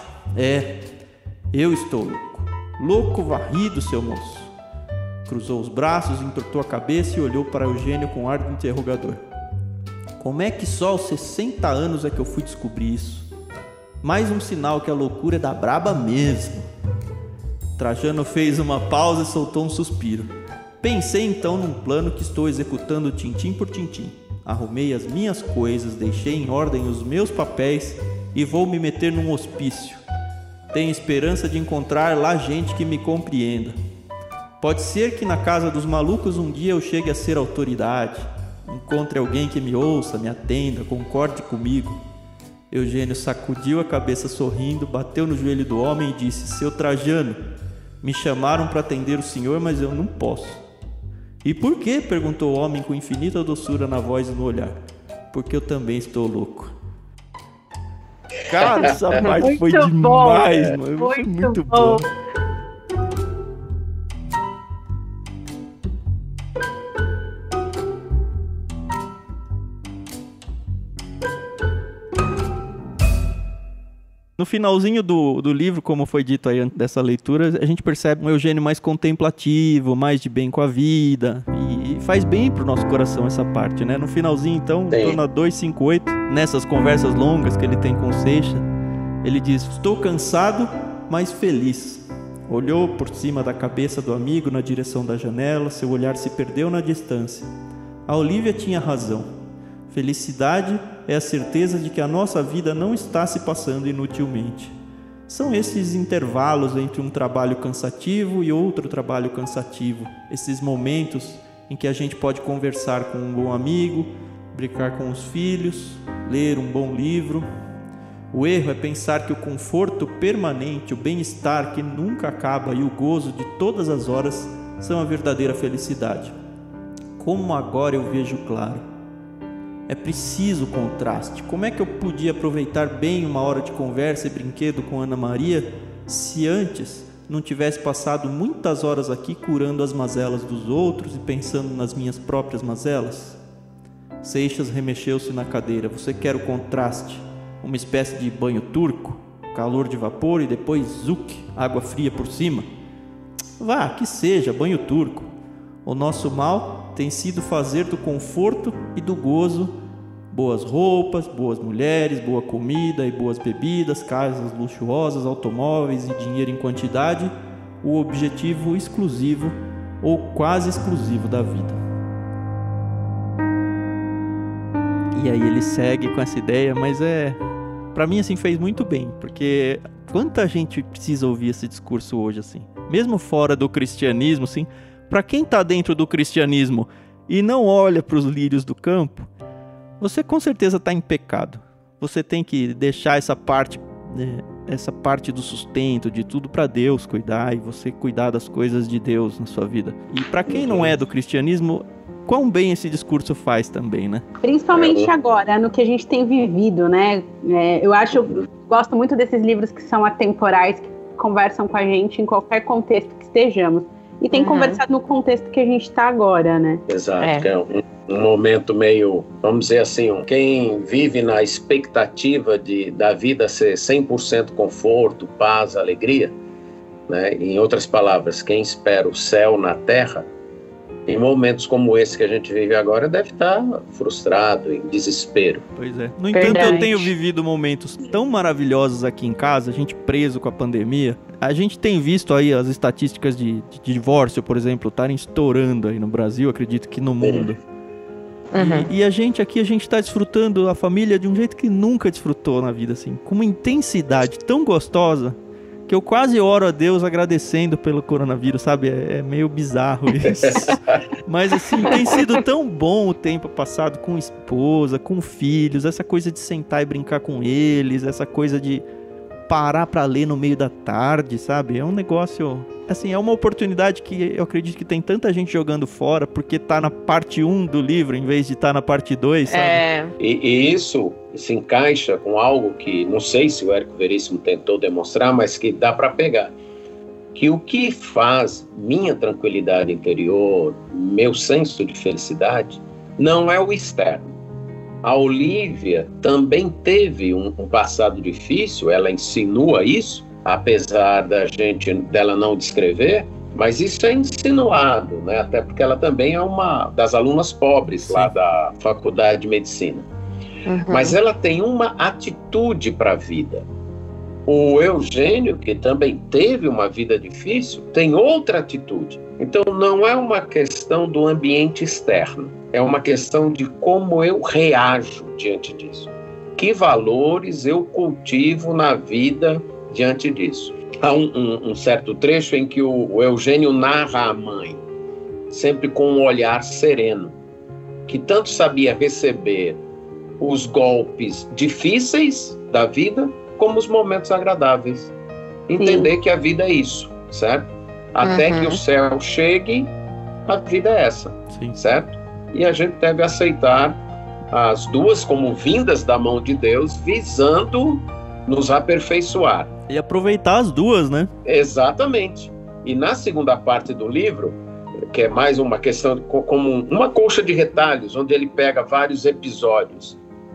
Eu estou louco. Louco varrido, seu moço. Cruzou os braços, entortou a cabeça e olhou para Eugênio com ar de interrogador. Como é que só aos 60 anos é que eu fui descobrir isso? Mais um sinal que a loucura é da braba mesmo. Trajano fez uma pausa e soltou um suspiro. Pensei então num plano que estou executando tintim por tintim. Arrumei as minhas coisas, deixei em ordem os meus papéis e vou me meter num hospício. Tenho esperança de encontrar lá gente que me compreenda. Pode ser que na casa dos malucos um dia eu chegue a ser autoridade. Encontre alguém que me ouça, me atenda, concorde comigo. Eugênio sacudiu a cabeça sorrindo, bateu no joelho do homem e disse: Seu Trajano, me chamaram para atender o senhor, mas eu não posso. E por quê? Perguntou o homem com infinita doçura na voz e no olhar. Porque eu também estou louco. Cara, essa parte foi demais, mano. Foi muito bom. No finalzinho do livro, como foi dito aí antes dessa leitura, a gente percebe um Eugênio mais contemplativo, mais de bem com a vida, e faz bem pro nosso coração essa parte, né? No finalzinho, então, na 258, nessas conversas longas que ele tem com Seixas, ele diz: estou cansado, mas feliz. Olhou por cima da cabeça do amigo na direção da janela, seu olhar se perdeu na distância. A Olívia tinha razão. Felicidade é a certeza de que a nossa vida não está se passando inutilmente. São esses intervalos entre um trabalho cansativo e outro trabalho cansativo, esses momentos em que a gente pode conversar com um bom amigo, brincar com os filhos, ler um bom livro. O erro é pensar que o conforto permanente, o bem-estar que nunca acaba e o gozo de todas as horas são a verdadeira felicidade. Como agora eu vejo claro. É preciso contraste. Como é que eu podia aproveitar bem uma hora de conversa e brinquedo com Ana Maria se antes não tivesse passado muitas horas aqui curando as mazelas dos outros e pensando nas minhas próprias mazelas? Seixas remexeu-se na cadeira. Você quer o contraste? Uma espécie de banho turco? Calor de vapor e depois zuc, água fria por cima? Vá, que seja, banho turco. O nosso mal tem sido fazer do conforto e do gozo boas roupas, boas mulheres, boa comida e boas bebidas, casas luxuosas, automóveis e dinheiro em quantidade, o objetivo exclusivo ou quase exclusivo da vida. E aí ele segue com essa ideia, mas pra mim, assim, fez muito bem, porque quanta gente precisa ouvir esse discurso hoje, assim, mesmo fora do cristianismo, assim, pra quem tá dentro do cristianismo e não olha pros lírios do campo, você com certeza tá em pecado. Você tem que deixar essa parte do sustento, de tudo pra Deus cuidar, e você cuidar das coisas de Deus na sua vida. E pra quem não é do cristianismo, quão bem esse discurso faz também, né? Principalmente agora, no que a gente tem vivido, né? Eu gosto muito desses livros que são atemporais, que conversam com a gente em qualquer contexto que estejamos. E tem conversado no contexto que a gente está agora, né? Exato, que é um momento meio, vamos dizer assim, quem vive na expectativa da vida ser 100% conforto, paz, alegria, né? Em outras palavras, quem espera o céu na terra, em momentos como esse que a gente vive agora, deve estar frustrado, em desespero. Pois é. No entanto, eu tenho vivido momentos tão maravilhosos aqui em casa, a gente preso com a pandemia. A gente tem visto aí as estatísticas de divórcio, por exemplo, estarem estourando aí no Brasil, acredito que no mundo. E a gente está desfrutando a família de um jeito que nunca desfrutou na vida, assim, com uma intensidade tão gostosa, que eu quase oro a Deus agradecendo pelo coronavírus, sabe? É meio bizarro isso. Mas assim, tem sido tão bom o tempo passado com esposa, com filhos, essa coisa de sentar e brincar com eles, essa coisa de parar pra ler no meio da tarde, sabe? É um negócio... Assim, é uma oportunidade que eu acredito que tem tanta gente jogando fora porque tá na parte 1 do livro em vez de tá na parte 2, sabe? E isso se encaixa com algo que, não sei se o Érico Veríssimo tentou demonstrar, mas que dá para pegar. Que o que faz minha tranquilidade interior, meu senso de felicidade, não é o externo. A Olívia também teve um passado difícil, ela insinua isso, apesar dela não descrever, mas isso é insinuado, né? Até porque ela também é uma das alunas pobres lá da Faculdade de Medicina. Mas ela tem uma atitude para a vida. O Eugênio, que também teve uma vida difícil, tem outra atitude. Então não é uma questão do ambiente externo, é uma questão de como eu reajo diante disso. Que valores eu cultivo na vida diante disso. Há um certo trecho em que o Eugênio narra a mãe, sempre com um olhar sereno, que tanto sabia receber os golpes difíceis da vida, como os momentos agradáveis. Entender que a vida é isso, certo? Até que o céu chegue, a vida é essa, certo? E a gente deve aceitar as duas como vindas da mão de Deus, visando nos aperfeiçoar. E aproveitar as duas, né? Exatamente. E na segunda parte do livro, que é mais uma questão, como uma colcha de retalhos, onde ele pega vários episódios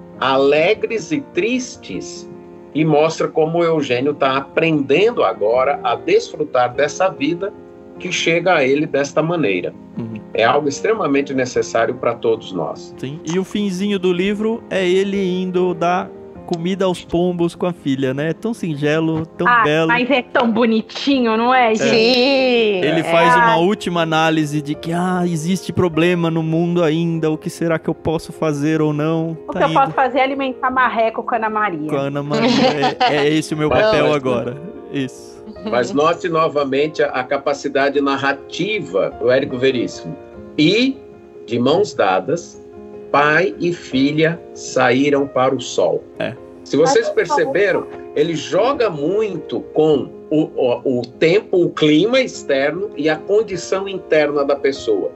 alegres e tristes e mostra como o Eugênio está aprendendo agora a desfrutar dessa vida que chega a ele desta maneira. É algo extremamente necessário para todos nós. Sim. E o finzinho do livro é ele indo dar comida aos pombos com a filha, né? É tão singelo, tão belo. Mas é tão bonitinho, não é, gente? Sim! Ele faz uma última análise de que existe problema no mundo ainda, o que será que eu posso fazer ou não? O que eu posso fazer é alimentar marreco com a Ana Maria. Com a Ana Maria, é esse o meu papel agora. Isso. Mas note novamente a capacidade narrativa do Érico Veríssimo. E, de mãos dadas, pai e filha saíram para o sol. Se vocês perceberam, ele joga muito com o tempo, o clima externo e a condição interna da pessoa.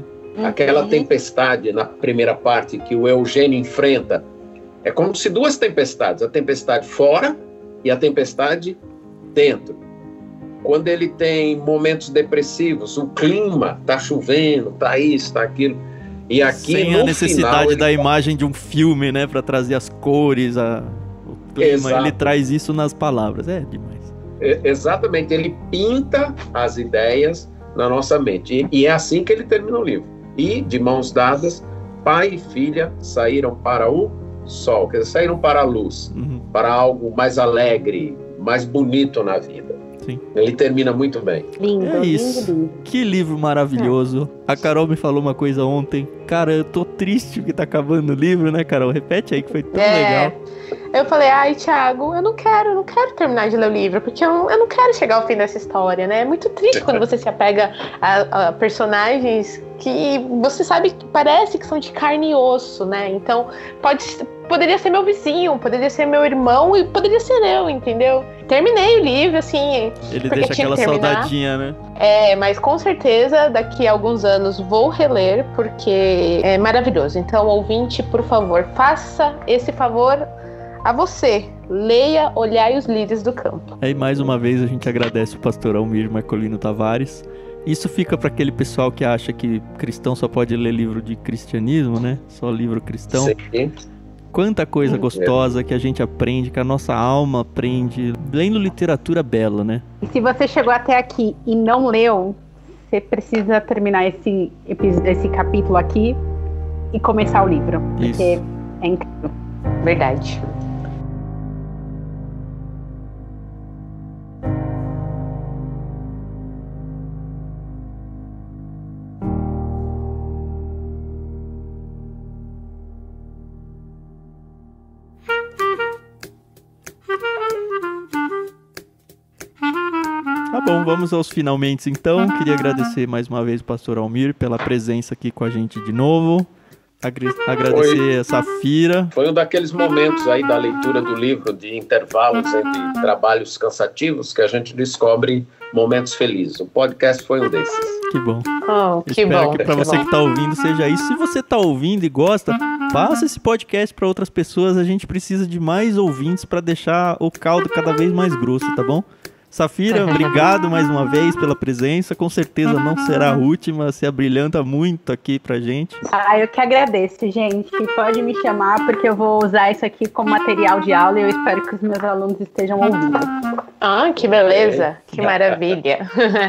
Aquela tempestade na primeira parte que o Eugênio enfrenta, é como se duas tempestades, a tempestade fora e a tempestade dentro. Quando ele tem momentos depressivos, o clima, tá chovendo, tá isso, tá aquilo. E aqui, sem a necessidade final, da imagem de um filme, né, para trazer as cores, o clima, ele traz isso nas palavras, é demais. Exatamente, ele pinta as ideias na nossa mente, e é assim que ele termina o livro. E, de mãos dadas, pai e filha saíram para o sol, quer dizer, saíram para a luz, para algo mais alegre, mais bonito na vida. Sim. Ele termina muito bem. Lindo, isso. Lindo. Que livro maravilhoso. A Carol me falou uma coisa ontem. Cara, eu tô triste porque tá acabando o livro, né, Carol? Repete aí que foi tão legal. Eu falei, ai, Thiago, eu não quero terminar de ler o livro, porque eu não quero chegar ao fim dessa história, né? É muito triste quando você se apega a personagens que você sabe que parece que são de carne e osso, né? Então, poderia ser meu vizinho, poderia ser meu irmão e poderia ser eu, entendeu? Terminei o livro, assim, ele porque deixa tinha aquela que terminar. saudadinha, né? Mas com certeza daqui a alguns anos vou reler, porque é maravilhoso. Então, ouvinte, por favor, faça esse favor a você. Leia, olhai os lírios do campo. Aí, mais uma vez, a gente agradece o pastor Almir Marcolino Tavares. Isso fica para aquele pessoal que acha que cristão só pode ler livro de cristianismo, né? Só livro cristão. Sim. Quanta coisa gostosa que a gente aprende, que a nossa alma aprende, lendo literatura bela, né? E se você chegou até aqui e não leu, você precisa terminar esse capítulo aqui e começar o livro. Porque é incrível. Verdade. Tá bom, vamos aos finalmente então. Queria agradecer mais uma vez o pastor Almir pela presença aqui com a gente de novo. Agradecer a Safira. Foi um daqueles momentos aí da leitura do livro, de intervalos entre trabalhos cansativos, que a gente descobre momentos felizes. O podcast foi um desses. Que bom. Que Espero bom. que para você que tá ouvindo seja isso. Se você tá ouvindo e gosta, passa esse podcast para outras pessoas. A gente precisa de mais ouvintes para deixar o caldo cada vez mais grosso, tá bom? Safira, obrigado mais uma vez pela presença. Com certeza não será a última. Você abrilhanta muito aqui pra gente. Eu que agradeço, gente. Pode me chamar, porque eu vou usar isso aqui como material de aula e eu espero que os meus alunos estejam ouvindo. Que beleza. Que maravilha.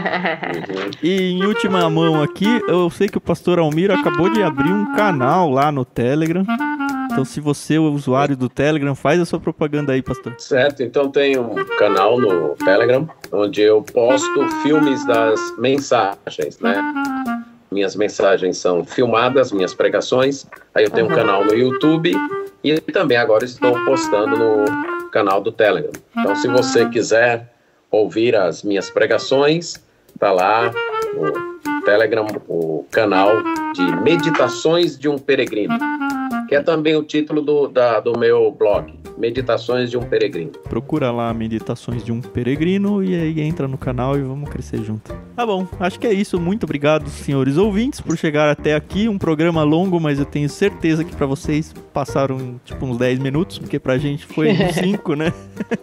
E em última mão aqui, eu sei que o pastor Almir acabou de abrir um canal lá no Telegram. Então, se você é o usuário do Telegram, faz a sua propaganda aí, pastor. Certo, então tem um canal no Telegram, onde eu posto filmes das mensagens, né? Minhas mensagens são filmadas, minhas pregações. Aí eu tenho um canal no YouTube e também agora estou postando no canal do Telegram. Então, se você quiser ouvir as minhas pregações, tá lá no Telegram, o canal de Meditações de um Peregrino, que é também o título do meu blog, Meditações de um Peregrino. Procura lá Meditações de um Peregrino e aí entra no canal e vamos crescer junto. Tá bom, acho que é isso. Muito obrigado, senhores ouvintes, por chegar até aqui. Um programa longo, mas eu tenho certeza que pra vocês passaram tipo uns 10 minutos, porque pra gente foi uns 5, né?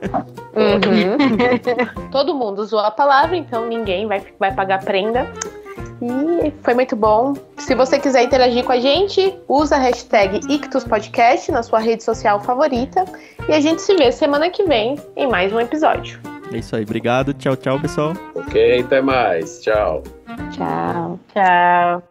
Todo mundo usou a palavra, então ninguém vai pagar prenda. E foi muito bom. Se você quiser interagir com a gente, usa a hashtag IctusPodcast na sua rede social favorita. E a gente se vê semana que vem em mais um episódio. É isso aí, obrigado. Tchau, tchau, pessoal. Ok, até mais. Tchau. Tchau. Tchau.